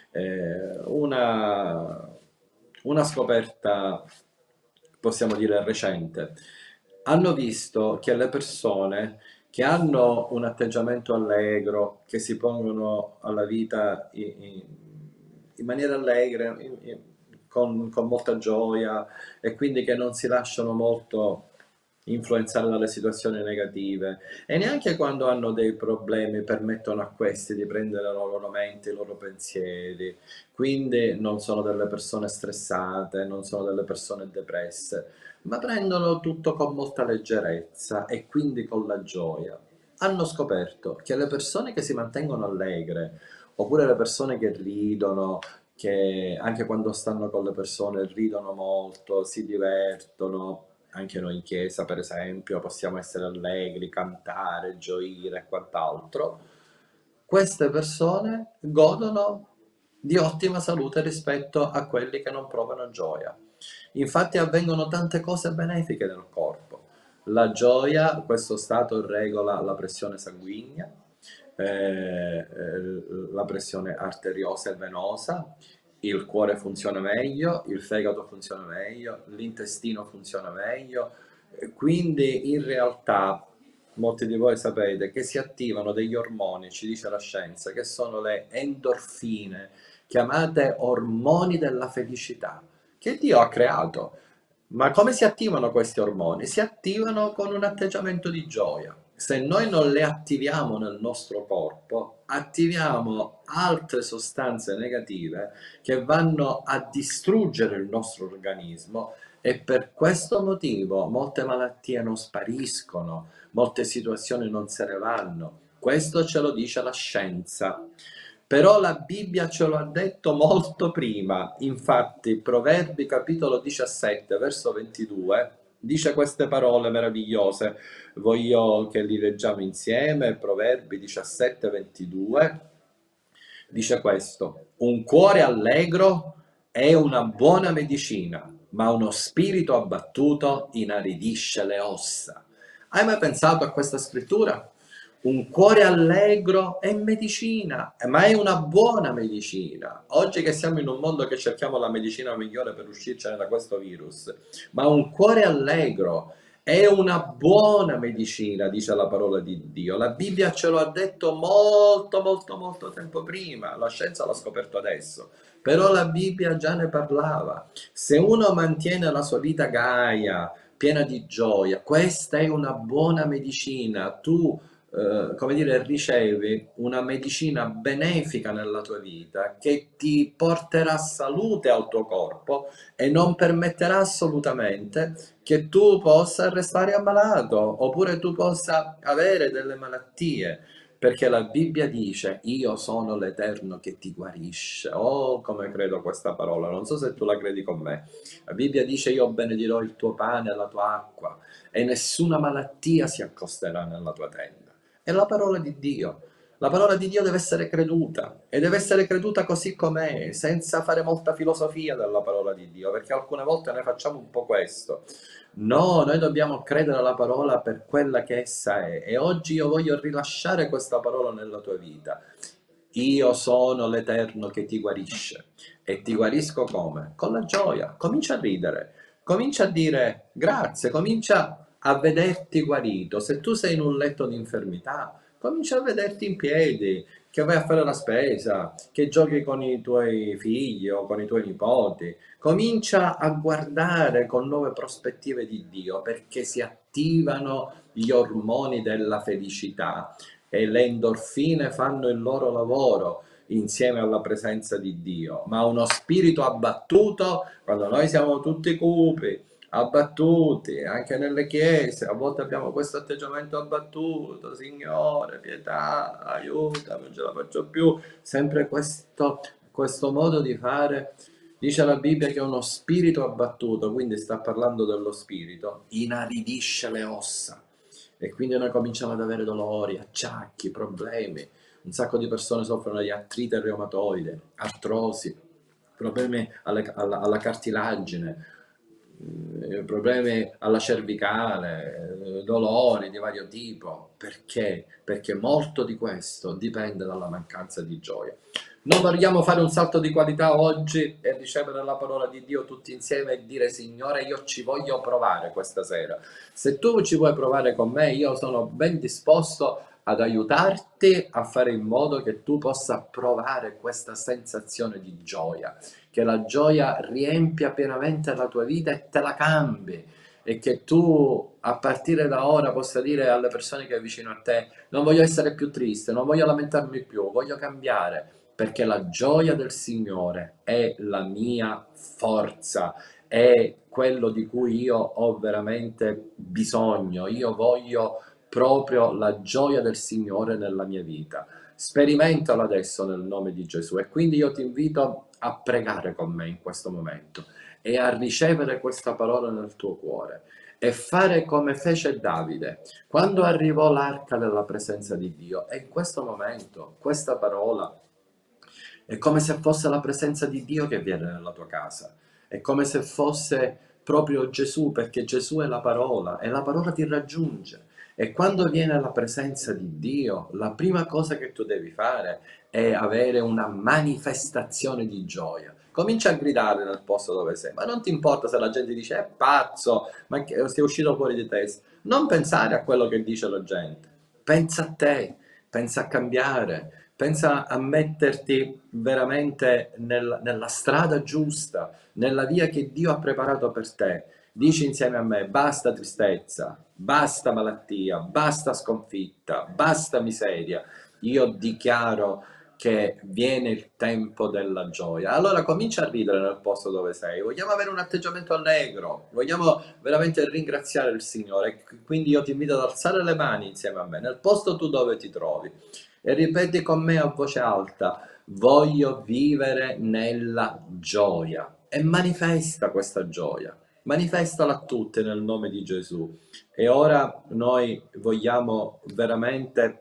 una scoperta, possiamo dire, recente. Hanno visto che le persone che hanno un atteggiamento allegro, che si pongono alla vita in maniera allegra, con molta gioia, e quindi che non si lasciano molto influenzare dalle situazioni negative, e neanche quando hanno dei problemi permettono a questi di prendere la loro mente, i loro pensieri. Quindi non sono delle persone stressate, non sono delle persone depresse, ma prendono tutto con molta leggerezza e quindi con la gioia. Hanno scoperto che le persone che si mantengono allegre, oppure le persone che ridono, che anche quando stanno con le persone ridono molto, si divertono, anche noi in chiesa per esempio possiamo essere allegri, cantare, gioire e quant'altro, queste persone godono di ottima salute rispetto a quelli che non provano gioia. Infatti avvengono tante cose benefiche nel corpo. La gioia, questo stato regola la pressione sanguigna, la pressione arteriosa e venosa, il cuore funziona meglio, il fegato funziona meglio, l'intestino funziona meglio. Quindi in realtà molti di voi sapete che si attivano degli ormoni, ci dice la scienza, che sono le endorfine, chiamate ormoni della felicità, che Dio ha creato. Ma come si attivano questi ormoni? Si attivano con un atteggiamento di gioia. Se noi non le attiviamo nel nostro corpo, attiviamo altre sostanze negative che vanno a distruggere il nostro organismo e per questo motivo molte malattie non spariscono, molte situazioni non se ne vanno. Questo ce lo dice la scienza. Però la Bibbia ce lo ha detto molto prima. Infatti, Proverbi capitolo 17, verso 22, dice queste parole meravigliose. Voglio che li leggiamo insieme. Proverbi 17, 22. Dice questo: un cuore allegro è una buona medicina, ma uno spirito abbattuto inaridisce le ossa. Hai mai pensato a questa scrittura? Un cuore allegro è medicina, ma è una buona medicina. Oggi che siamo in un mondo che cerchiamo la medicina migliore per uscircene da questo virus, ma un cuore allegro è una buona medicina, dice la parola di Dio. La Bibbia ce lo ha detto molto, molto, molto tempo prima. La scienza l'ha scoperto adesso, però la Bibbia già ne parlava. Se uno mantiene la sua vita gaia, piena di gioia, questa è una buona medicina. Tu come dire, ricevi una medicina benefica nella tua vita che ti porterà salute al tuo corpo e non permetterà assolutamente che tu possa restare ammalato oppure tu possa avere delle malattie. Perché la Bibbia dice: io sono l'Eterno che ti guarisce. Oh, come credo a questa parola, non so se tu la credi con me. La Bibbia dice: io benedirò il tuo pane e la tua acqua e nessuna malattia si accosterà nella tua tenda. È la parola di Dio. La parola di Dio deve essere creduta e deve essere creduta così com'è, senza fare molta filosofia della parola di Dio, perché alcune volte noi facciamo un po' questo. No, noi dobbiamo credere alla parola per quella che essa è, e oggi io voglio rilasciare questa parola nella tua vita. Io sono l'Eterno che ti guarisce, e ti guarisco come? Con la gioia. Comincia a ridere, comincia a dire grazie, comincia a vederti guarito. Se tu sei in un letto di infermità, comincia a vederti in piedi, che vai a fare la spesa, che giochi con i tuoi figli o con i tuoi nipoti. Comincia a guardare con nuove prospettive di Dio, perché si attivano gli ormoni della felicità e le endorfine fanno il loro lavoro insieme alla presenza di Dio. Ma uno spirito abbattuto, quando noi siamo tutti cupi, abbattuti, anche nelle chiese, a volte abbiamo questo atteggiamento abbattuto: Signore, pietà, aiutami, non ce la faccio più, sempre questo modo di fare. Dice la Bibbia che uno spirito abbattuto, quindi sta parlando dello spirito, inaridisce le ossa, e quindi noi cominciamo ad avere dolori, acciacchi, problemi. Un sacco di persone soffrono di artrite reumatoide, artrosi, problemi alla cartilagine, problemi alla cervicale, dolori di vario tipo. Perché? Perché molto di questo dipende dalla mancanza di gioia. Non vogliamo fare un salto di qualità oggi e ricevere la parola di Dio tutti insieme e dire: Signore, io ci voglio provare questa sera. Se tu ci vuoi provare con me, io sono ben disposto ad aiutarti a fare in modo che tu possa provare questa sensazione di gioia, che la gioia riempia pienamente la tua vita e te la cambi, e che tu a partire da ora possa dire alle persone che è vicino a te: non voglio essere più triste, non voglio lamentarmi più, voglio cambiare, perché la gioia del Signore è la mia forza, è quello di cui io ho veramente bisogno. Io voglio proprio la gioia del Signore nella mia vita. Sperimentalo adesso nel nome di Gesù, e quindi io ti invito a pregare con me in questo momento e a ricevere questa parola nel tuo cuore e fare come fece Davide quando arrivò l'arca della presenza di Dio. E in questo momento questa parola è come se fosse la presenza di Dio che viene nella tua casa, è come se fosse proprio Gesù, perché Gesù è la parola e la parola ti raggiunge. E quando viene la presenza di Dio, la prima cosa che tu devi fare è avere una manifestazione di gioia. Comincia a gridare nel posto dove sei, ma non ti importa se la gente dice: è pazzo, ma che sei uscito fuori di testa. Non pensare a quello che dice la gente, pensa a te, pensa a cambiare, pensa a metterti veramente nella strada giusta, nella via che Dio ha preparato per te. Dici insieme a me: basta tristezza, basta malattia, basta sconfitta, basta miseria. Io dichiaro che viene il tempo della gioia. Allora comincia a ridere nel posto dove sei. Vogliamo avere un atteggiamento allegro, vogliamo veramente ringraziare il Signore. Quindi io ti invito ad alzare le mani insieme a me, nel posto tu dove ti trovi, e ripeti con me a voce alta: voglio vivere nella gioia. E manifesta questa gioia, manifestala a tutte nel nome di Gesù. E ora noi vogliamo veramente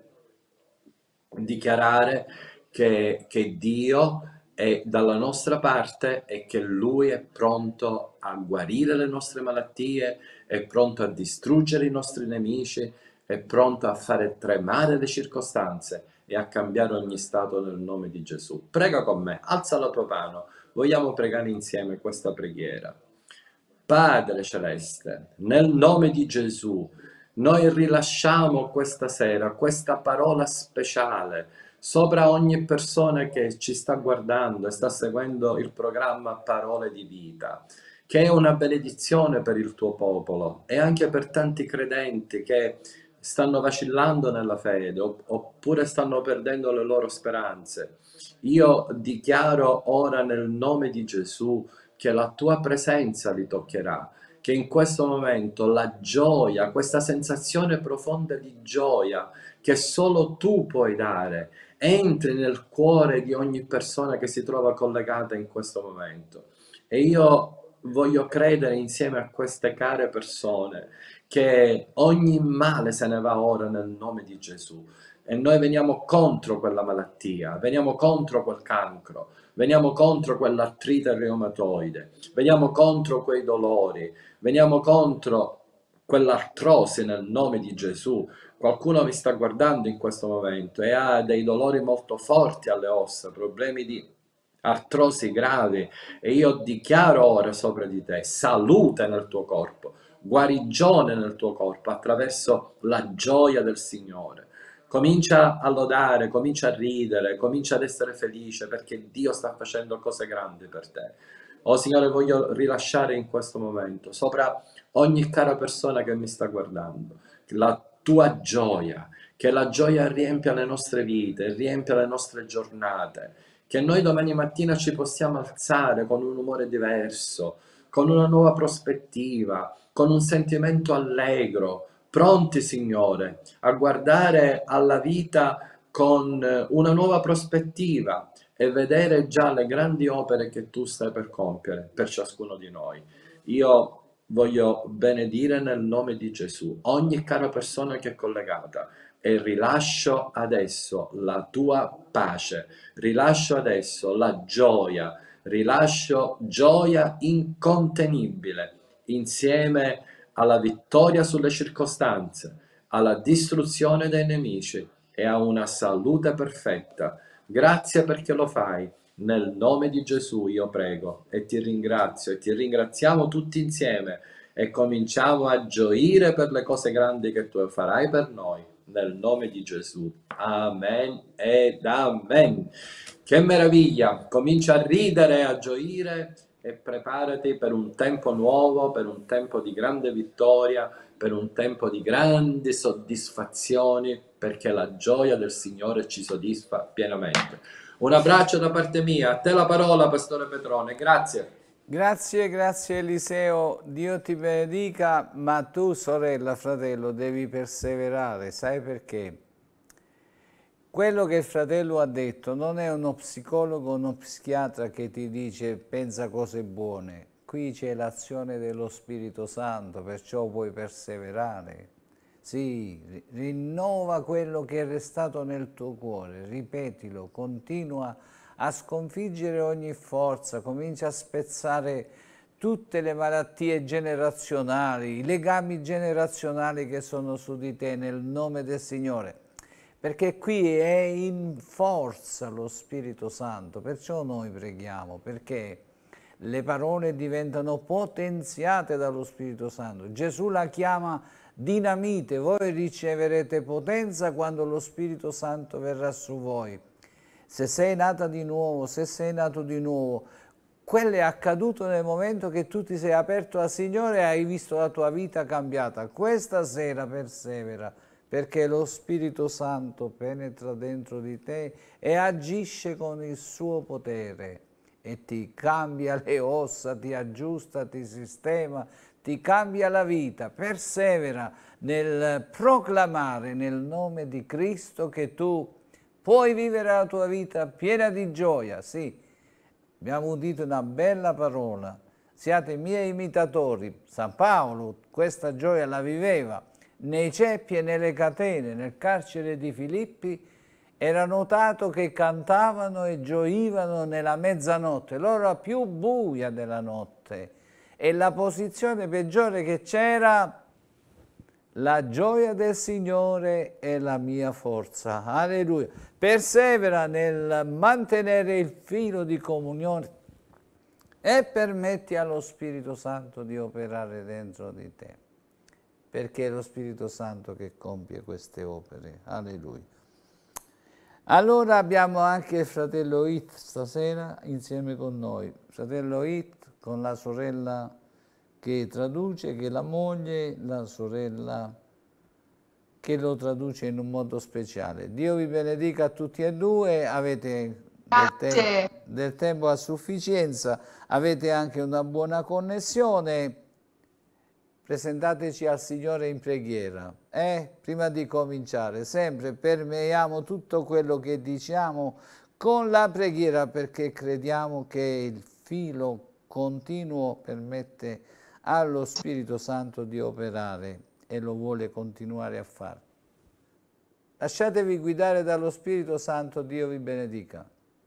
dichiarare che Dio è dalla nostra parte e che Lui è pronto a guarire le nostre malattie, è pronto a distruggere i nostri nemici, è pronto a fare tremare le circostanze e a cambiare ogni stato nel nome di Gesù. Prega con me, alza la tua mano, vogliamo pregare insieme questa preghiera. Padre Celeste, nel nome di Gesù, noi rilasciamo questa sera questa parola speciale sopra ogni persona che ci sta guardando e sta seguendo il programma Parole di Vita, che è una benedizione per il tuo popolo e anche per tanti credenti che stanno vacillando nella fede oppure stanno perdendo le loro speranze. Io dichiaro ora nel nome di Gesù che la tua presenza li toccherà, che in questo momento la gioia, questa sensazione profonda di gioia che solo tu puoi dare, entri nel cuore di ogni persona che si trova collegata in questo momento. E io voglio credere insieme a queste care persone che ogni male se ne va ora nel nome di Gesù. E noi veniamo contro quella malattia, veniamo contro quel cancro, veniamo contro quell'artrite reumatoide, veniamo contro quei dolori, veniamo contro quell'artrosi nel nome di Gesù. Qualcuno mi sta guardando in questo momento e ha dei dolori molto forti alle ossa, problemi di artrosi gravi, e io dichiaro ora sopra di te salute nel tuo corpo, guarigione nel tuo corpo attraverso la gioia del Signore. Comincia a lodare, comincia a ridere, comincia ad essere felice perché Dio sta facendo cose grandi per te. Oh Signore, voglio rilasciare in questo momento sopra ogni cara persona che mi sta guardando la tua gioia, che la gioia riempia le nostre vite, riempia le nostre giornate, che noi domani mattina ci possiamo alzare con un umore diverso, con una nuova prospettiva, con un sentimento allegro, pronti, Signore, a guardare alla vita con una nuova prospettiva e vedere già le grandi opere che tu stai per compiere per ciascuno di noi. Io voglio benedire nel nome di Gesù ogni cara persona che è collegata e rilascio adesso la tua pace, rilascio adesso la gioia, rilascio gioia incontenibile insieme alla vittoria sulle circostanze, alla distruzione dei nemici e a una salute perfetta. Grazie perché lo fai. Nel nome di Gesù io prego e ti ringrazio e ti ringraziamo tutti insieme e cominciamo a gioire per le cose grandi che tu farai per noi. Nel nome di Gesù. Amen ed amen. Che meraviglia! Comincia a ridere, a gioire e preparati per un tempo nuovo, per un tempo di grande vittoria, per un tempo di grandi soddisfazioni, perché la gioia del Signore ci soddisfa pienamente. Un abbraccio da parte mia, a te la parola, Pastore Petrone, grazie. Grazie Eliseo, Dio ti benedica, ma tu sorella, fratello, devi perseverare, sai perché? Quello che il fratello ha detto non è uno psicologo, uno psichiatra che ti dice pensa cose buone, qui c'è l'azione dello Spirito Santo, perciò puoi perseverare. Sì, rinnova quello che è restato nel tuo cuore, ripetilo, continua a sconfiggere ogni forza, comincia a spezzare tutte le malattie generazionali, i legami generazionali che sono su di te nel nome del Signore. Perché qui è in forza lo Spirito Santo, perciò noi preghiamo, perché le parole diventano potenziate dallo Spirito Santo. Gesù la chiama dinamite, voi riceverete potenza quando lo Spirito Santo verrà su voi. Se sei nata di nuovo, se sei nato di nuovo, quello è accaduto nel momento che tu ti sei aperto al Signore e hai visto la tua vita cambiata. Questa sera persevera, perché lo Spirito Santo penetra dentro di te e agisce con il suo potere e ti cambia le ossa, ti aggiusta, ti sistema, ti cambia la vita. Persevera nel proclamare nel nome di Cristo che tu puoi vivere la tua vita piena di gioia. Sì, abbiamo udito una bella parola. Siate miei imitatori. San Paolo questa gioia la viveva. Nei ceppi e nelle catene, nel carcere di Filippi, era notato che cantavano e gioivano nella mezzanotte, l'ora più buia della notte. E la posizione peggiore che c'era, la gioia del Signore è la mia forza. Alleluia. Persevera nel mantenere il filo di comunione e permetti allo Spirito Santo di operare dentro di te, perché è lo Spirito Santo che compie queste opere. Alleluia. Allora abbiamo anche il fratello It stasera insieme con noi. Fratello It con la sorella che traduce, che è la moglie, la sorella che lo traduce in un modo speciale. Dio vi benedica a tutti e due, avete del tempo a sufficienza, avete anche una buona connessione. Presentateci al Signore in preghiera, prima di cominciare. Sempre permeiamo tutto quello che diciamo con la preghiera, perché crediamo che il filo continuo permette allo Spirito Santo di operare e lo vuole continuare a fare. Lasciatevi guidare dallo Spirito Santo, Dio vi benedica.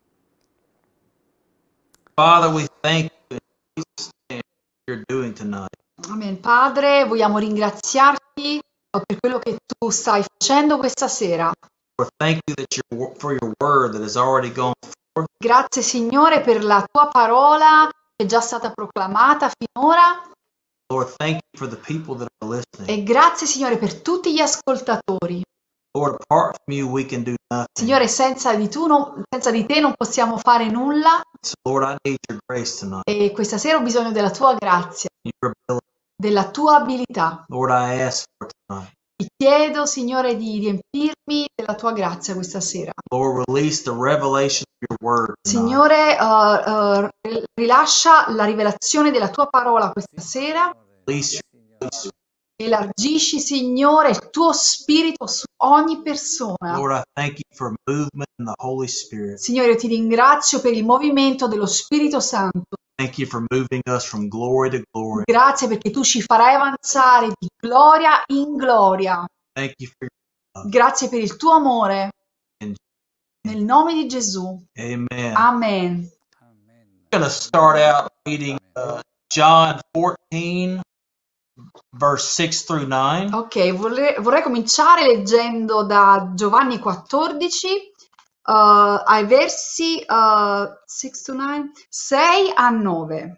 Father, we thank you in Jesus' name for what you're doing tonight. Amen. Padre, vogliamo ringraziarti per quello che tu stai facendo questa sera. Lord, thank you for your word that has already gone forth. Grazie Signore per la tua parola che è già stata proclamata finora. Lord, thank you for the people that are listening. E grazie Signore per tutti gli ascoltatori. Lord, apart from you we can do nothing. Signore, senza di te non possiamo fare nulla. So Lord, I need your grace tonight. E questa sera ho bisogno della tua grazia, Your ability. della tua abilità. Lord, I ask for tonight. Ti chiedo, Signore, di riempirmi della tua grazia questa sera. Lord, release the revelation of your word tonight. Signore, rilascia la rivelazione della tua parola questa sera. Release your Holy Elargisci, Signore, il tuo spirito su ogni persona. Lord, I thank you for movement in the Holy Spirit. Signore, io ti ringrazio per il movimento dello Spirito Santo. Thank you for moving us from glory to glory. Grazie perché tu ci farai avanzare di gloria in gloria. Thank you for your love. Grazie per il tuo amore. In- Nel nome di Gesù. Amen. Amen. I'm going to start out reading John 14, verse 6 through 9. Ok, vorrei cominciare leggendo da Giovanni 14 ai versi 6 a 9.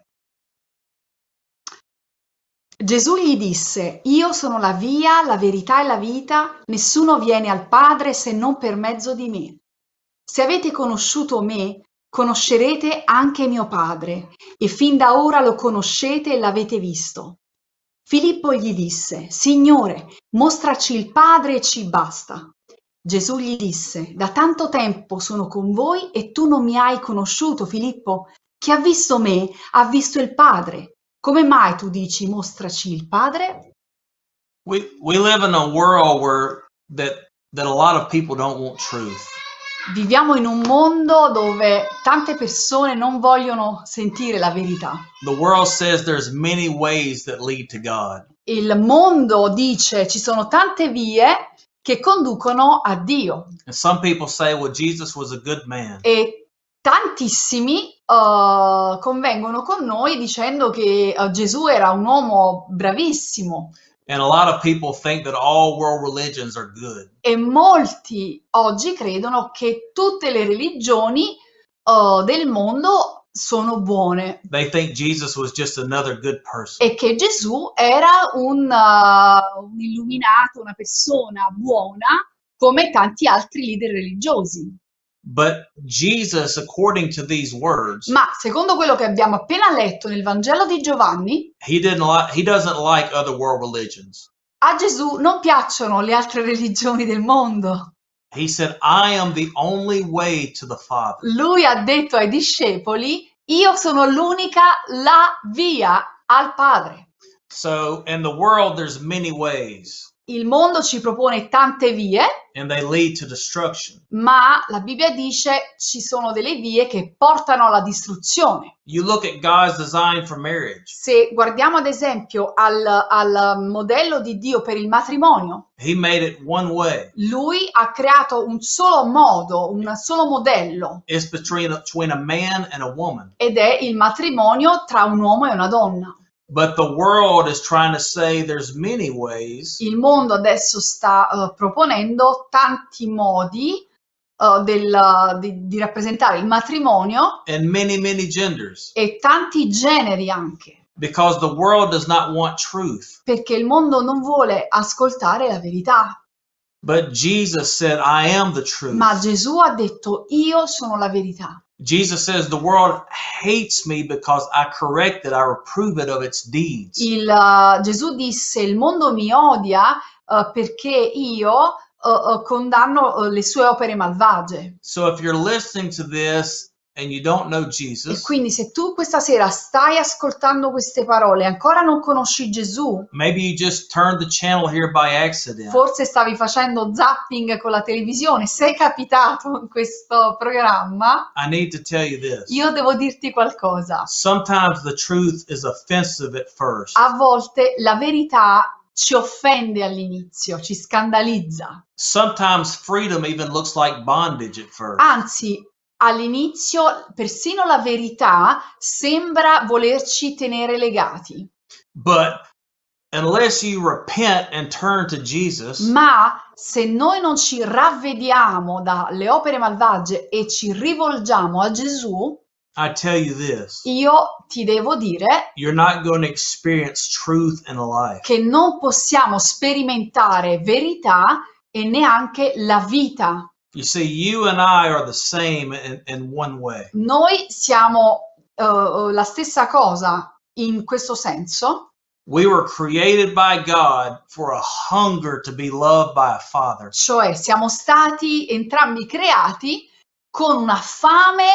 Gesù gli disse: Io sono la via, la verità e la vita, nessuno viene al Padre se non per mezzo di me. Se avete conosciuto me, conoscerete anche mio Padre, e fin da ora lo conoscete e l'avete visto. Filippo gli disse: Signore, mostraci il Padre e ci basta. Gesù gli disse: Da tanto tempo sono con voi e tu non mi hai conosciuto, Filippo? Chi ha visto me ha visto il Padre. Come mai tu dici mostraci il Padre? We live in a world where that a lot of people don't want truth. Viviamo in un mondo dove tante persone non vogliono sentire la verità. The world says there's many ways that lead to God. Il mondo dice ci sono tante vie che conducono a Dio. And some people say, well, Jesus was a good man. E tantissimi convengono con noi dicendo che Gesù era un uomo bravissimo. And a lot of people think that all world religions are good. E molti oggi credono che tutte le religioni del mondo sono buone. They think Jesus was just another good person. E che Gesù era un illuminato, una persona buona, come tanti altri leader religiosi. But Jesus, according to these words, Ma secondo quello che abbiamo appena letto nel Vangelo di Giovanni, he doesn't like other world religions. A Gesù non piacciono le altre religioni del mondo. He said, I am the only way to the Father. Lui ha detto ai discepoli, io sono la via al Padre. So in the world, there's many ways, Il mondo ci propone tante vie, and they lead to destruction. ma la Bibbia dice ci sono delle vie che portano alla distruzione. You look at God's design for marriage. Se guardiamo ad esempio al modello di Dio per il matrimonio, He made it one way. lui ha creato un solo modo, un solo modello, It's between a man and a woman. ed è il matrimonio tra un uomo e una donna. But the world is trying to say there's many ways. Il mondo adesso sta proponendo tanti modi di rappresentare il matrimonio And many genders. e tanti generi anche, Because the world does not want truth. perché il mondo non vuole ascoltare la verità. But Jesus said, I am the truth. Ma Gesù ha detto, io sono la verità. Jesus says, the world hates me because I correct it, I reprove it of its deeds. Gesù disse, il mondo mi odia perché io condanno le sue opere malvagie. So if you're listening to this and you don't know E Jesus, quindi se tu questa sera stai ascoltando queste parole e ancora non conosci Gesù, maybe you just turned the channel here by accident. forse stavi facendo zapping con la televisione, sei capitato in questo programma, I need to tell you this. io devo dirti qualcosa. Sometimes the truth is offensive at first. A volte la verità ci offende all'inizio, ci scandalizza. Sometimes freedom even looks like bondage at first. Anzi, all'inizio persino la verità sembra volerci tenere legati. But unless you repent and turn to Jesus, Ma se noi non ci ravvediamo dalle opere malvagie e ci rivolgiamo a Gesù, I tell you this, io ti devo dire you're not going to experience truth in life. che non possiamo sperimentare verità e neanche la vita. You see, you and I are the same in one way. Noi siamo la stessa cosa in questo senso. We were created by God for a hunger to be loved by a father. Cioè siamo stati entrambi creati con una fame,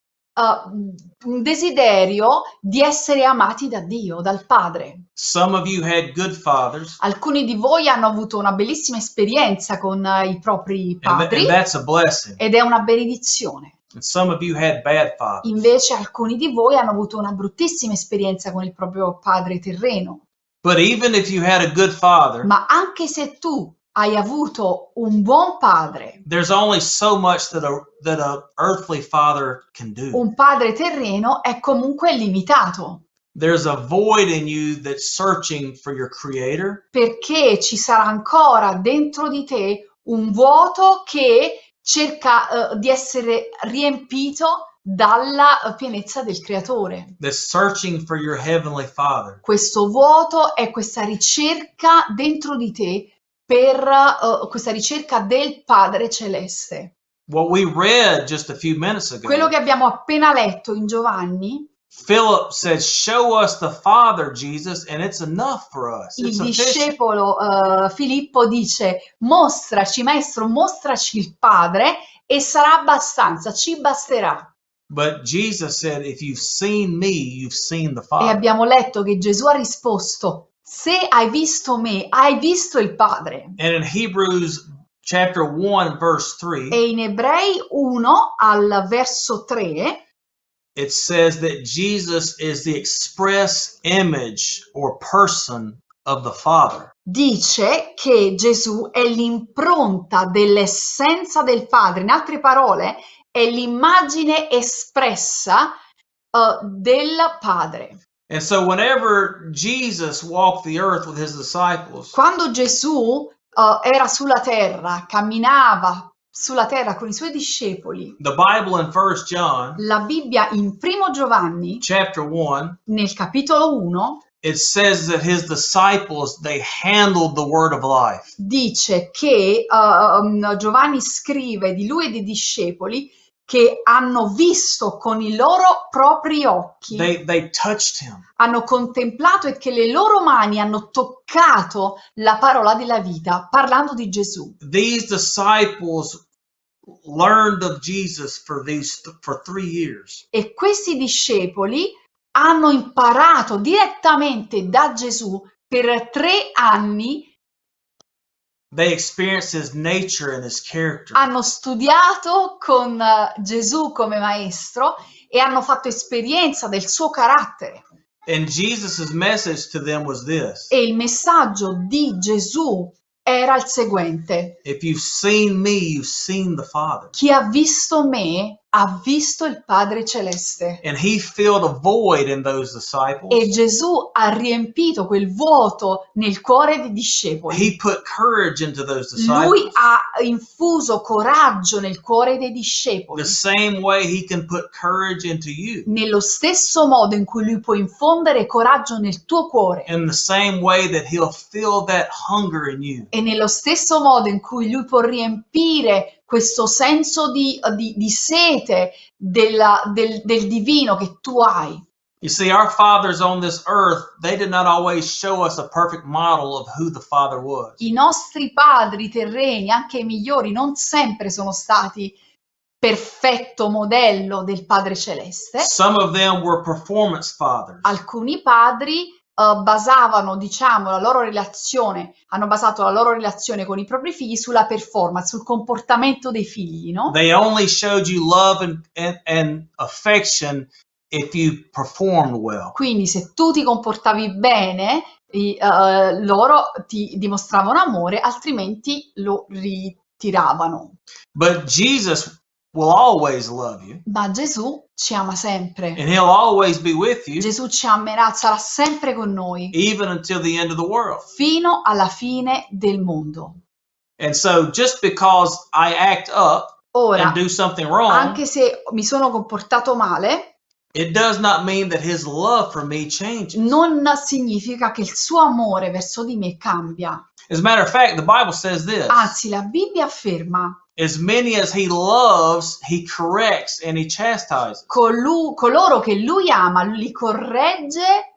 un desiderio di essere amati da Dio, dal Padre. Some of you had good fathers, Alcuni di voi hanno avuto una bellissima esperienza con i propri and padri that's a blessing. ed è una benedizione. And some of you had bad fathers. Invece alcuni di voi hanno avuto una bruttissima esperienza con il proprio padre terreno. But even if you had a good father, Ma anche se tu hai avuto un buon padre, there's only so much that a earthly father can do. un padre terreno è comunque limitato, There's a void in you that's searching for your creator, perché ci sarà ancora dentro di te un vuoto che cerca di essere riempito dalla pienezza del creatore. that's searching for your heavenly father. Questo vuoto è questa ricerca dentro di te per questa ricerca del Padre Celeste. What we read just a few minutes ago, Quello che abbiamo appena letto in Giovanni, Philip said, show us the Father, Jesus, and it's enough for us. il It's sufficient. discepolo Filippo dice, mostraci, maestro, mostraci il Padre e sarà abbastanza, ci basterà. But Jesus said, if you've seen me, you've seen the E Father. abbiamo letto che Gesù ha risposto, se hai visto me, hai visto il Padre. And in Hebrews chapter 1, verse 3, E in Ebrei 1 al verso 3 it says that Jesus is the express image or person of the Father. dice che Gesù è l'impronta dell'essenza del Padre. In altre parole, è l'immagine espressa del Padre. And so whenever Jesus walked the earth with his disciples, Quando Gesù era sulla terra, camminava sulla terra con i suoi discepoli, the Bible in 1 John la Bibbia in Primo Giovanni, chapter 1, nel capitolo 1, it says that his disciples, they handled the word of life. dice che Giovanni scrive di lui e dei discepoli che hanno visto con i loro propri occhi, they touched him. hanno contemplato e che le loro mani hanno toccato la parola della vita, parlando di Gesù. These disciples learned of Jesus for 3 years. E questi discepoli hanno imparato direttamente da Gesù per 3 anni. They experienced his nature and his character. Hanno studiato con Gesù come maestro e hanno fatto esperienza del suo carattere. And Jesus' message to them was this: E il messaggio di Gesù era il seguente: if you've seen me, you've seen the Father. chi ha visto me ha visto il Padre Celeste. And he filled a void in those disciples. E Gesù ha riempito quel vuoto nel cuore dei discepoli. He put courage into those Lui disciples. ha infuso coraggio nel cuore dei discepoli. The same way he can put courage into you. Nello stesso modo in cui lui può infondere coraggio nel tuo cuore. In the same way that he'll fill that hunger in you. E nello stesso modo in cui lui può riempire questo senso di sete del divino che tu hai. You see, our fathers on this earth, they did not always show us a perfect model of who the Father was. I nostri padri terreni, anche i migliori, non sempre sono stati perfetto modello del Padre Celeste. Some of them were performance fathers. Alcuni padri basavano, diciamo, hanno basato la loro relazione con i propri figli sulla performance, sul comportamento dei figli, no? They only showed you love and affection if you performed well. Quindi se tu ti comportavi bene, loro ti dimostravano amore, altrimenti lo ritiravano. But Jesus will always love you. Ma Gesù ci ama sempre. And he'll always be with you. Gesù ci amerà, sarà sempre con noi. Even until the end of the world. Fino alla fine del mondo. And so just because I act up Ora, and do something wrong, anche se mi sono comportato male, it does not mean that his love for me changes. non significa che il suo amore verso di me cambia. As a matter of fact, the Bible says this. Anzi, la Bibbia afferma: as many as he loves, he corrects and he chastises. Coloro che lui ama, lui li corregge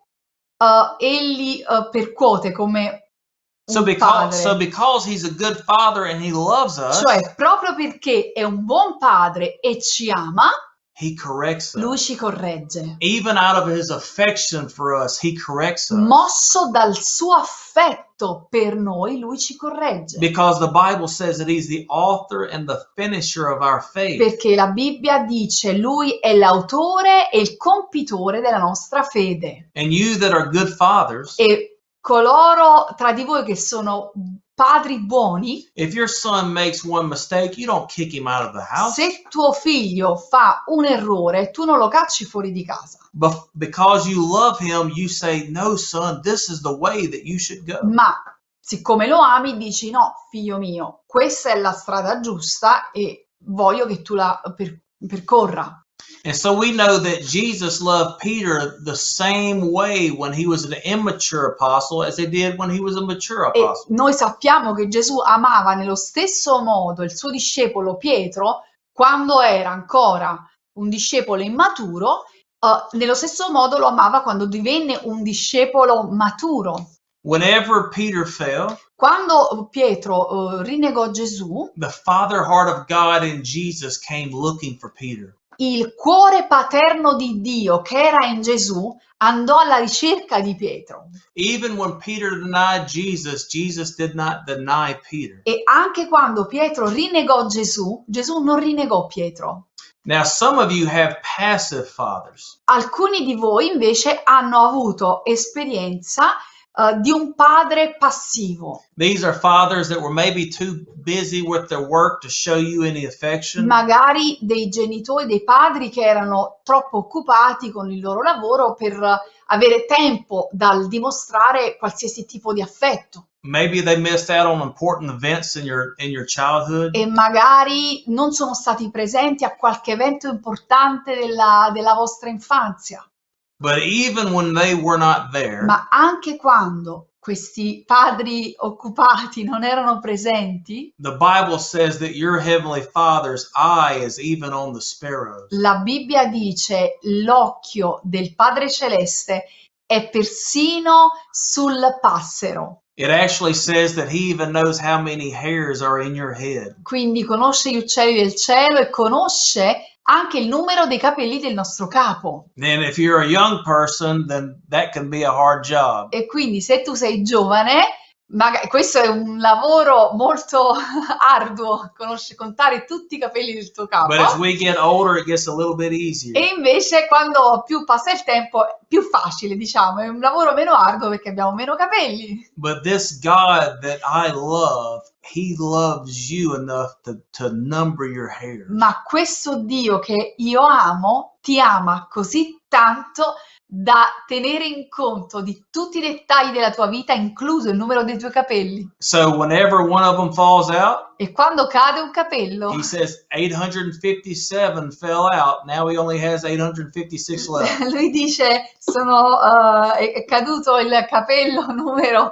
e li percuote come un padre. So because he's a good father and he loves us, cioè proprio perché è un buon padre e ci ama, he corrects us. lui ci corregge. Even out of his affection for us, he corrects us. Mosso dal suo affetto per noi, lui ci corregge. Because the Bible says that he's the author and the finisher of our faith. Perché la Bibbia dice lui è l'autore e il compitore della nostra fede. And you that are good fathers, e coloro tra di voi che sono padri buoni, if your son makes one mistake, you don't kick him out of the house. Se tuo figlio fa un errore, tu non lo cacci fuori di casa. But because you love him, you say, no, son, this is the way that you should go. Ma siccome lo ami, dici, no, figlio mio, questa è la strada giusta e voglio che tu la percorra. And so we know that Jesus loved Peter the same way when he was an immature apostle as he did when he was a mature apostle. E noi sappiamo che Gesù amava nello stesso modo il suo discepolo Pietro quando era ancora un discepolo immaturo, nello stesso modo lo amava quando divenne un discepolo maturo. Whenever Peter fell, quando Pietro rinnegò Gesù, the father heart of God in Jesus came looking for Peter. Il cuore paterno di Dio che era in Gesù andò alla ricerca di Pietro. Even when Peter denied Jesus, Jesus did not deny Peter. E anche quando Pietro rinnegò Gesù, Gesù non rinnegò Pietro. Now some of you have passive fathers. Alcuni di voi invece hanno avuto esperienza di un padre passivo. These are fathers that were maybe too busy with their work to show you any affection. Magari dei genitori, dei padri che erano troppo occupati con il loro lavoro per avere tempo dal dimostrare qualsiasi tipo di affetto. Maybe they missed out on important events in your childhood. E magari non sono stati presenti a qualche evento importante della vostra infanzia. But even when they were not there, Ma anche quando questi padri occupati non erano presenti, the Bible says that your heavenly Father's eye is even on the sparrows. la Bibbia dice l'occhio del Padre Celeste è persino sul passero. It actually says that he even knows how many hairs are in your head. Quindi conosce gli uccelli del cielo e conosce anche il numero dei capelli del nostro capo. And if you're a young person, then that can be a hard job. E quindi se tu sei giovane, questo è un lavoro molto arduo, contare tutti i capelli del tuo capo. But as we get older, it gets a little bit easier. E invece quando più passa il tempo è più facile, diciamo, è un lavoro meno arduo perché abbiamo meno capelli. But this God that I love, he loves you enough to number your hair. Ma questo Dio che io amo ti ama così tanto da tenere in conto di tutti i dettagli della tua vita, incluso il numero dei tuoi capelli. So whenever one of them falls out, E quando cade un capello, he says 857 fell out. Now he only has 856 left. lui dice è caduto il capello numero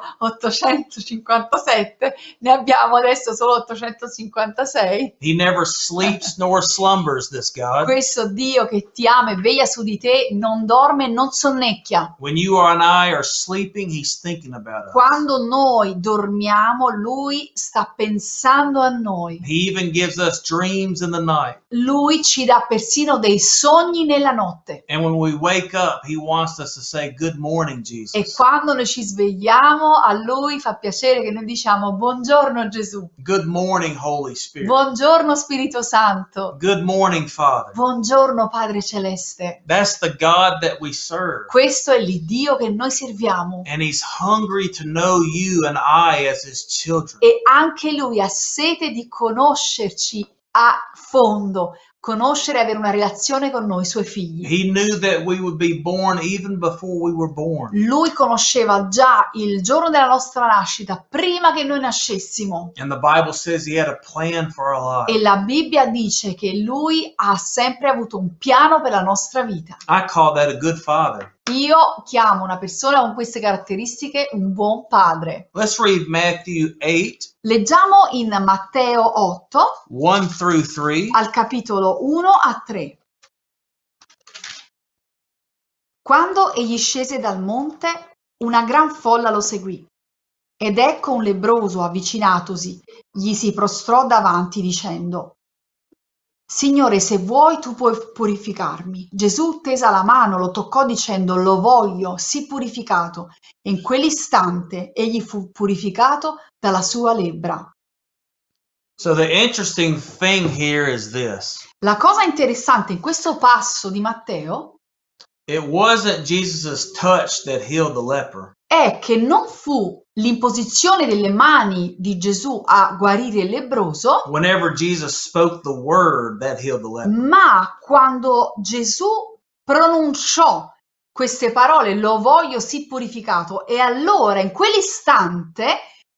857, ne abbiamo adesso solo 856. He never sleeps nor slumbers, this God. Questo Dio che ti ama e veglia su di te non dorme e non sonnecchia. When you and I are sleeping, he's thinking about us. Quando noi dormiamo, lui sta pensando a noi. He even gives us dreams in the night. Lui ci dà persino dei sogni nella notte. And when we wake up, he wants us to say, "Good morning, E Jesus." quando noi ci svegliamo, a lui fa piacere che noi diciamo buongiorno Gesù, Good morning, Holy Spirit. buongiorno Spirito Santo, Good morning, Father. buongiorno Padre Celeste. That's the God that we serve. Questo è l'Iddio che noi serviamo. And he's hungry to know you and I as his children. E anche lui ha sete di conoscerci a fondo, conoscere e avere una relazione con noi, suoi figli. He knew that we would be born even before we were born. Lui conosceva già il giorno della nostra nascita, prima che noi nascessimo. And the Bible says he had a plan for our E life. la Bibbia dice che lui ha sempre avuto un piano per la nostra vita. I call that a good father. Io chiamo una persona con queste caratteristiche un buon padre. Let's read Matthew 8, Leggiamo in Matteo 8, 1 through 3. al capitolo 1 a 3. Quando egli scese dal monte, una gran folla lo seguì. Ed ecco un lebbroso avvicinatosi, gli si prostrò davanti dicendo: Signore, se vuoi tu puoi purificarmi. Gesù tesa la mano, lo toccò dicendo: Lo voglio, sii purificato. E in quell'istante egli fu purificato dalla sua lebbra. So the interesting thing here is this. La cosa interessante in questo passo di Matteo It wasn't Jesus' touch that healed the leper. è che non fu l'imposizione delle mani di Gesù a guarire il lebbroso, Whenever Jesus spoke the word, that healed the leper. ma quando Gesù pronunciò queste parole, lo voglio sì purificato, e allora in quell'istante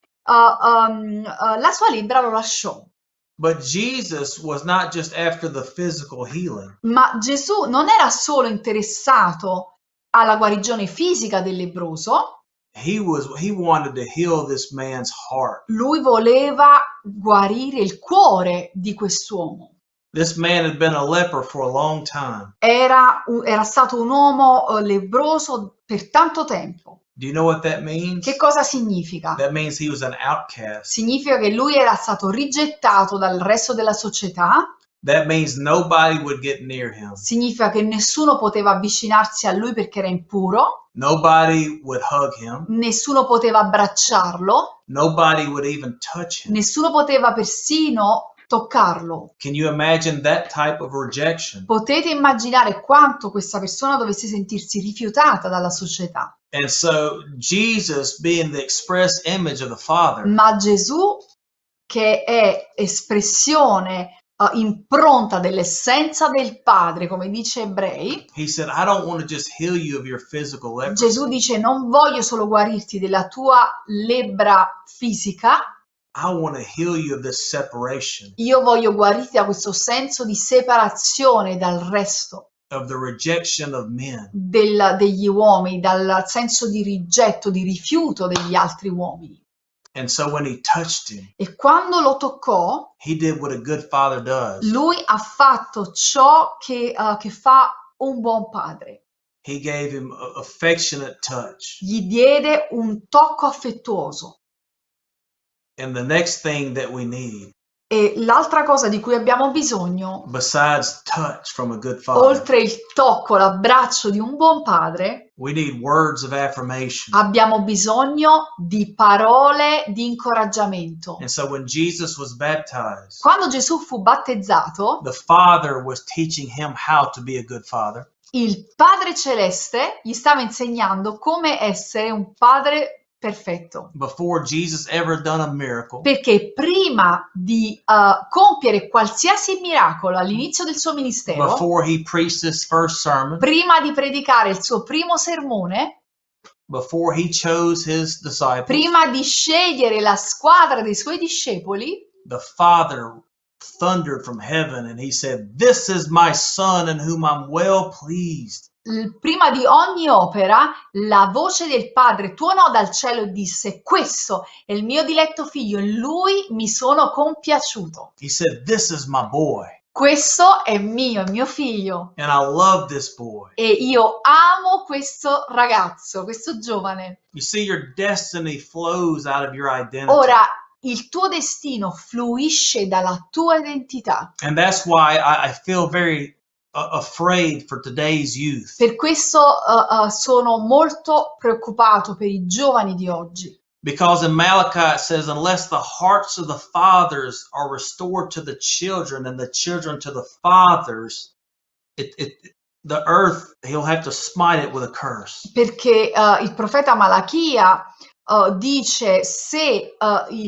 la sua lebbra lo lasciò. But Jesus was not just after the physical healing. Ma Gesù non era solo interessato alla guarigione fisica del lebbroso, He wanted to heal this man's heart. lui voleva guarire il cuore di quest'uomo. This man had been a leper for a long time. Era stato un uomo lebbroso per tanto tempo. Do you know what that means? Che cosa significa? That means he was an outcast. Significa che lui era stato rigettato dal resto della società, That means nobody would get near him. significa che nessuno poteva avvicinarsi a lui perché era impuro, Nobody would hug him. nessuno poteva abbracciarlo, Nobody would even touch him. nessuno poteva persino toccarlo. Can you imagine that type of rejection? Potete immaginare quanto questa persona dovesse sentirsi rifiutata dalla società. And so Jesus, being the express image of the Father, Ma Gesù, che è espressione, impronta dell'essenza del Padre, come dice Ebrei, he said, I don't want to just heal you of your physical leprosy. Gesù dice: non voglio solo guarirti della tua lebbra fisica, I want to heal you of this separation. io voglio guarirti da questo senso di separazione dal resto. of the rejection of men. degli uomini, dal senso di rigetto, di rifiuto degli altri uomini. And so when he touched him, E quando lo toccò, he did what a good father does. lui ha fatto ciò che fa un buon padre. He gave him an affectionate touch. Gli diede un tocco affettuoso. And the next thing that we need, E l'altra cosa di cui abbiamo bisogno, besides touch from a good father, oltre il tocco, l'abbraccio di un buon padre, we need words of affirmation. abbiamo bisogno di parole di incoraggiamento. And so when Jesus was baptized, Quando Gesù fu battezzato, the Father was teaching him how to be a good father. il Padre Celeste gli stava insegnando come essere un padre perfetto. Before Jesus ever done a miracle, Perché prima di compiere qualsiasi miracolo all'inizio del suo ministero, before he preached his first sermon, prima di predicare il suo primo sermone, before he chose his disciples, prima di scegliere la squadra dei suoi discepoli, the Father thundered from heaven and he said, "This is my son in whom I'm well pleased." prima di ogni opera, la voce del Padre tuonò dal cielo e disse: questo è il mio diletto figlio, in lui mi sono compiaciuto. He said, "This is my boy, Questo è mio figlio. and I love this boy." E io amo questo ragazzo, questo giovane. You see, your destiny flows out of your identity. Ora, il tuo destino fluisce dalla tua identità. And that's why I feel very afraid for today's youth. Per questo sono molto preoccupato per i giovani di oggi. Because in Malachi it says, unless the hearts of the fathers are restored to the children and the children to the fathers, the earth, he'll have to smite it with a curse. Perché il profeta Malachia dice: se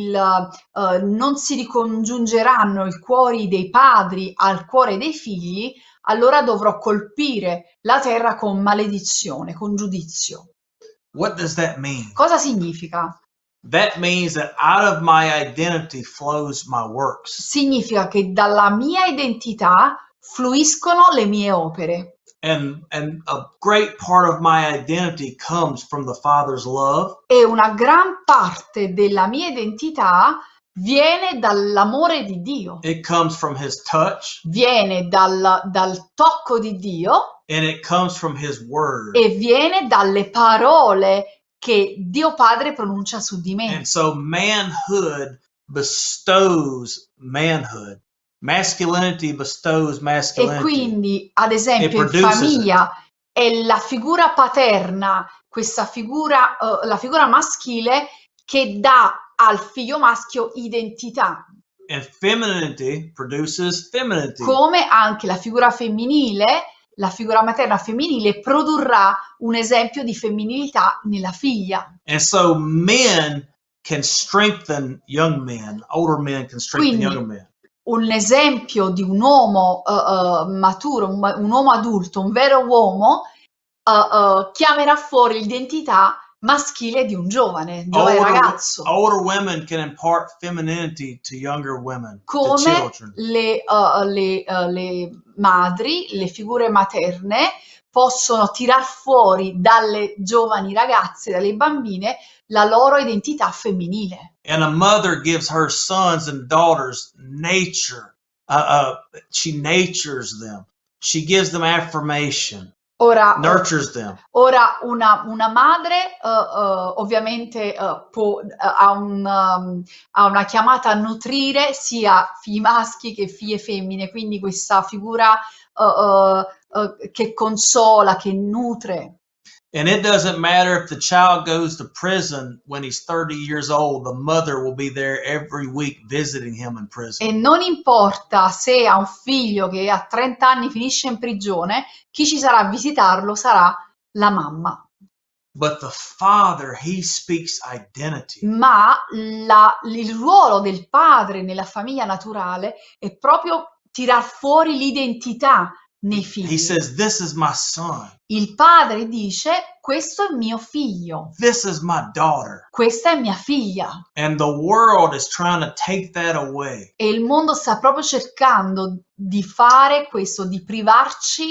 non si ricongiungeranno i cuori dei padri al cuore dei figli, allora dovrò colpire la terra con maledizione, con giudizio. What does that mean? Cosa significa? That means that out of my identity flows my works. Significa che dalla mia identità fluiscono le mie opere. And a great part of my identity comes from the Father's love. E una gran parte della mia identità viene dall'amore di Dio. It comes from His touch. Viene dal tocco di Dio. And it comes from His word. E viene dalle parole che Dio Padre pronuncia su di me. And so manhood bestows manhood. Masculinity bestows masculinity. E quindi, ad esempio, in famiglia è la figura paterna, questa figura, la figura maschile, che dà al figlio maschio identità. And femininity produces femininity. Come anche la figura femminile, la figura materna femminile produrrà un esempio di femminilità nella figlia. And so men can strengthen young men, older men can strengthen younger men. Un esempio di un uomo maturo, un uomo adulto, un vero uomo, chiamerà fuori l'identità maschile di un giovane ragazzo. Older women can impart femininity to younger women, come to children. Le madri, le figure materne, possono tirar fuori dalle giovani ragazze, dalle bambine, la loro identità femminile. And a mother gives her sons and daughters nature. She natures them. She gives them affirmation. Nurtures them. Ora una madre ovviamente ha una chiamata a nutrire sia figli maschi che figlie femmine, quindi questa figura che consola, che nutre. And it doesn't matter if the child goes to prison when he's 30 years old, the mother will be there every week visiting him in prison. E non importa se ha un figlio che a 30 anni finisce in prigione, chi ci sarà a visitarlo sarà la mamma. But the father, he speaks identity. Ma il ruolo del padre nella famiglia naturale è proprio tirar fuori l'identità nei figli. He says, "This is my son." Il padre dice: questo è mio figlio. This is my daughter. Questa è mia figlia. And the world is trying to take that away. E il mondo sta proprio cercando di fare questo, di privarci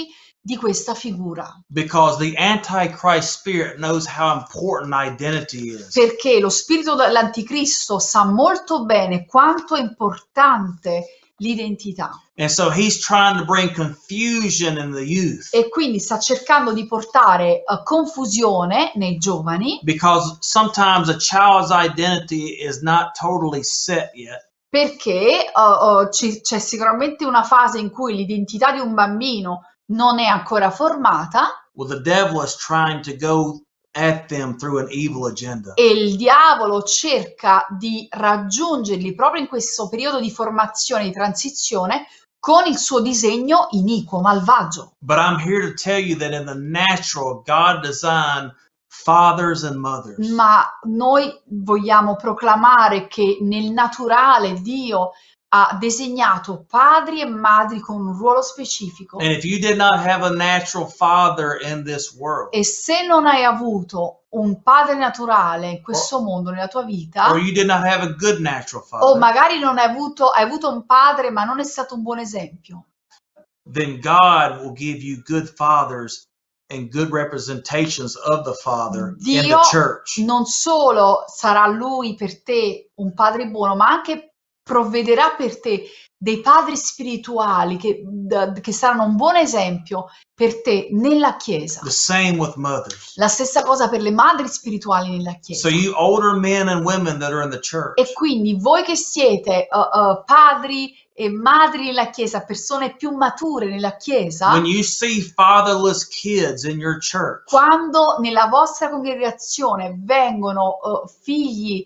di questa figura. Because the Antichrist spirit knows how important identity is. Perché lo spirito dell'anticristo sa molto bene quanto è importante l'identità. And so he's trying to bring confusion in the youth. E quindi sta cercando di portare confusione nei giovani. Because sometimes a child's identity is not totally set yet. Perché c'è sicuramente una fase in cui l'identità di un bambino non è ancora formata. Well, the devil is trying to go at them through an evil agenda. E il diavolo cerca di raggiungerli proprio in questo periodo di formazione, di transizione, con il suo disegno iniquo, malvagio. But I'm here to tell you that in the natural, God designed fathers and mothers. Ma noi vogliamo proclamare che nel naturale Dio ha disegnato padri e madri con un ruolo specifico. And if you did not have a natural father in this world, E se non hai avuto un padre naturale in questo mondo, nella tua vita, or you did not have a good natural o father, magari non hai avuto un padre ma non è stato un buon esempio, then God will give you good fathers and good representations of the Father in the Dio church. non solo sarà Lui per te un padre buono, ma anche provvederà per te dei padri spirituali che saranno un buon esempio per te nella Chiesa. The same with mothers. La stessa cosa per le madri spirituali nella Chiesa. So you older men and women that are in the church, E quindi voi che siete padri e madri nella Chiesa, persone più mature nella Chiesa, when you see fatherless kids in your church, quando nella vostra congregazione vengono figli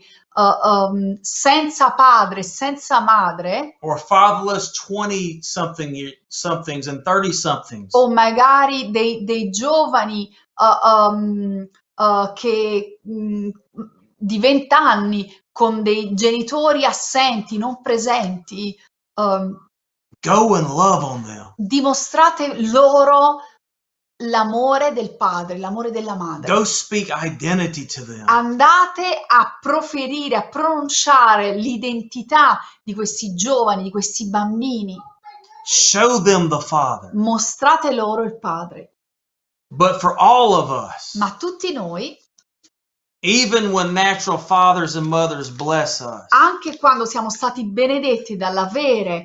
senza padre, senza madre, or fatherless 20-somethings and 30-somethings, o magari dei giovani che di 20 anni con dei genitori assenti, non presenti, go and love on them. dimostrate loro l'amore del padre, l'amore della madre. Go speak identity to them. Andate a proferire, a pronunciare l'identità di questi giovani, di questi bambini. Show them the Father. Mostrate loro il padre. But for all of us, Ma tutti noi, even when natural fathers and mothers bless us, anche quando siamo stati benedetti dall'avere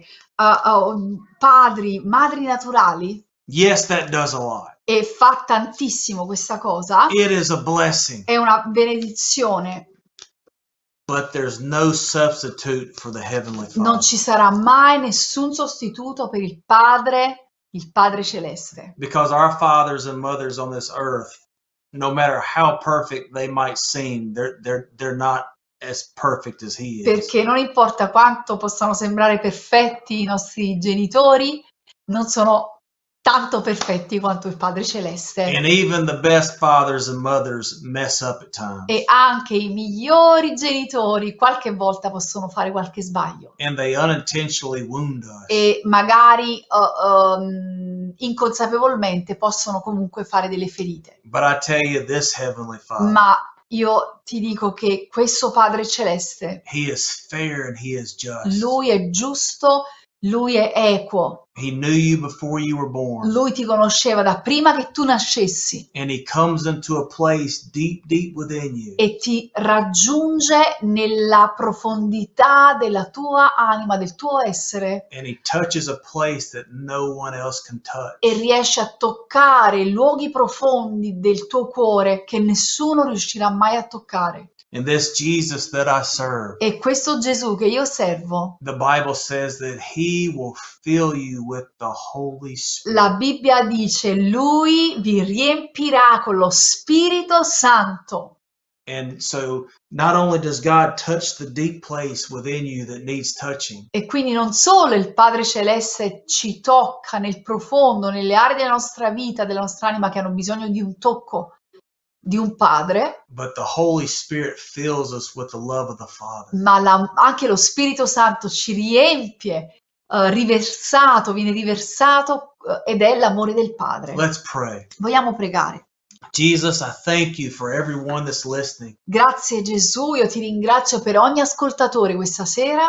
padri, madri naturali, yes, that does a lot. e fa tantissimo questa cosa, It is a blessing. è una benedizione. But there's no substitute for the Heavenly Non Father. ci sarà mai nessun sostituto per il Padre Celeste. Because our fathers and mothers on this earth, no matter how perfect they might seem, they're not as perfect as He is. Perché non importa quanto possano sembrare perfetti i nostri genitori, non sono tanto perfetti quanto il Padre Celeste. And even the best fathers and mothers mess up at times. E anche i migliori genitori qualche volta possono fare qualche sbaglio. And they unintentionally wound us. E magari inconsapevolmente possono comunque fare delle ferite. But I tell you, this Heavenly Father, Ma io ti dico che questo Padre Celeste, He is fair and He is just. Lui è giusto, Lui è equo. He knew you before you were born. Lui ti conosceva da prima che tu nascessi And He comes into a place deep, deep within you. e ti raggiunge nella profondità della tua anima, del tuo essere, And He touches a place that no one else can touch. e riesce a toccare i luoghi profondi del tuo cuore che nessuno riuscirà mai a toccare. And this Jesus that I serve, E questo Gesù che io servo, the Bible says that He will fill you with the Holy Spirit. la Bibbia dice, Lui vi riempirà con lo Spirito Santo. And so not only does God touch the deep place within you that needs touching, E quindi non solo il Padre Celeste ci tocca nel profondo, nelle aree della nostra vita, della nostra anima che hanno bisogno di un tocco di un padre, but the Holy Spirit fills us with the love of the Father. ma anche lo Spirito Santo ci riempie, viene riversato ed è l'amore del Padre. Let's pray. Vogliamo pregare. Jesus, I thank you for everyone that's listening. Grazie Gesù, io ti ringrazio per ogni ascoltatore questa sera.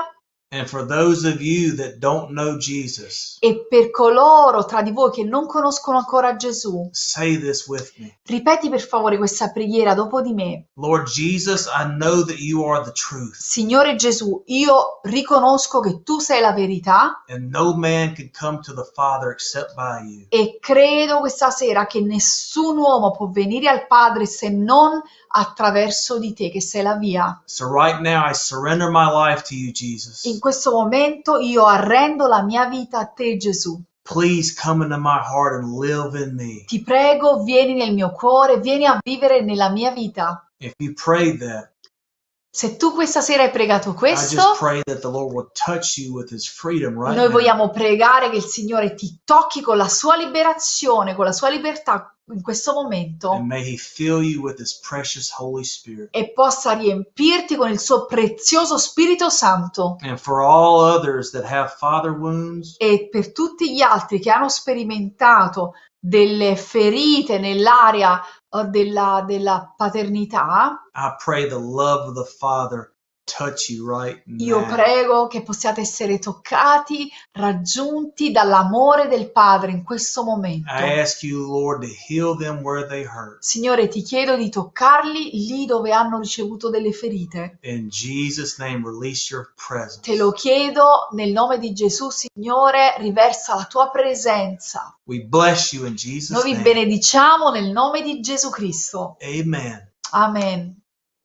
And for those of you that don't know Jesus, E per coloro tra di voi che non conoscono ancora Gesù, say this with me. ripeti per favore questa preghiera dopo di me. Lord Jesus, I know that you are the truth, Signore Gesù, io riconosco che tu sei la verità and no man can come to the Father except by you. e credo questa sera che nessun uomo può venire al Padre se non attraverso di te, che sei la via. So right now I surrender my life to you, Jesus. In questo momento io arrendo la mia vita a te, Gesù. Please come into my heart and live in me. Ti prego, vieni nel mio cuore, vieni a vivere nella mia vita. If you prayed that, Se tu questa sera hai pregato I questo, just pray that the Lord will touch you with his freedom right noi now. vogliamo pregare che il Signore ti tocchi con la sua liberazione, con la sua libertà in questo momento And may he fill you with his precious Holy Spirit. e possa riempirti con il suo prezioso Spirito Santo. And for all others that have father wounds, E per tutti gli altri che hanno sperimentato delle ferite nell'area della paternità, I pray the love of the Father touch you right io now. prego che possiate essere toccati, raggiunti dall'amore del Padre in questo momento. I ask you, Lord, to heal them where they hurt. Signore, ti chiedo di toccarli lì dove hanno ricevuto delle ferite. In Jesus' name, release your presence. Te lo chiedo nel nome di Gesù, Signore, riversa la tua presenza. We bless you in Jesus' Noi vi name. benediciamo nel nome di Gesù Cristo. Amen. Amen.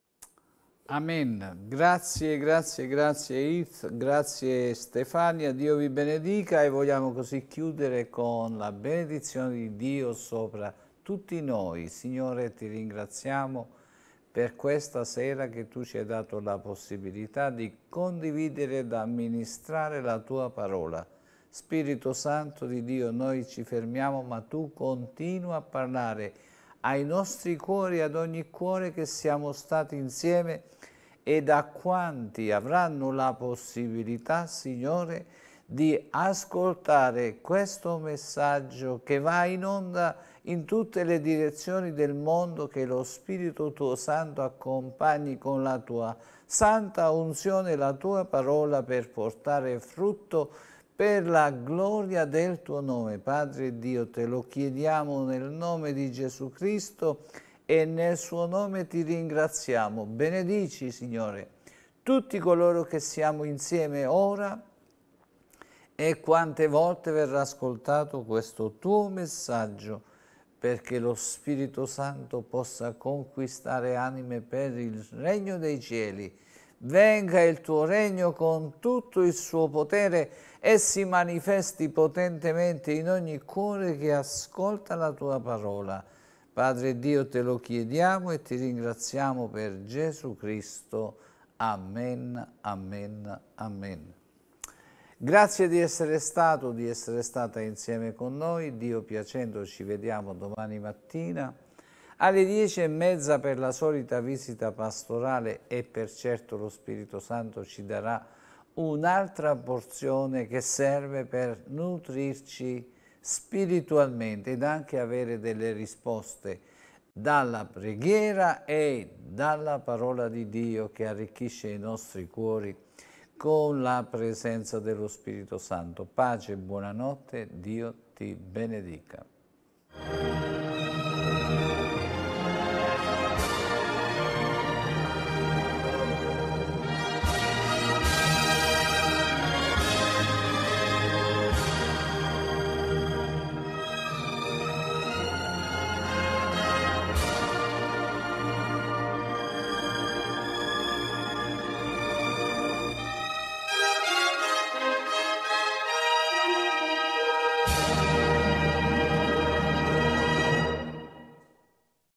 Amen. Grazie, grazie, grazie Heath, grazie Stefania, Dio vi benedica e vogliamo così chiudere con la benedizione di Dio sopra tutti noi. Signore, ti ringraziamo per questa sera che tu ci hai dato la possibilità di condividere ed amministrare la tua parola. Spirito Santo di Dio, noi ci fermiamo, ma tu continua a parlare ai nostri cuori, ad ogni cuore che siamo stati insieme e a quanti avranno la possibilità, Signore, di ascoltare questo messaggio che va in onda in tutte le direzioni del mondo, che lo Spirito tuo Santo accompagni con la tua santa unzione, la tua parola per portare frutto per la gloria del tuo nome. Padre Dio, te lo chiediamo nel nome di Gesù Cristo e nel suo nome ti ringraziamo. Benedici, Signore, tutti coloro che siamo insieme ora e quante volte verrà ascoltato questo tuo messaggio, perché lo Spirito Santo possa conquistare anime per il regno dei cieli. Venga il tuo regno con tutto il suo potere e si manifesti potentemente in ogni cuore che ascolta la tua parola. Padre Dio, te lo chiediamo e ti ringraziamo per Gesù Cristo. Amen, amen, amen. Grazie di essere stato, di essere stata insieme con noi. Dio piacendo ci vediamo domani mattina alle 10:30 per la solita visita pastorale e per certo lo Spirito Santo ci darà un'altra porzione che serve per nutrirci spiritualmente ed anche avere delle risposte dalla preghiera e dalla parola di Dio che arricchisce i nostri cuori con la presenza dello Spirito Santo. Pace e buonanotte, Dio ti benedica.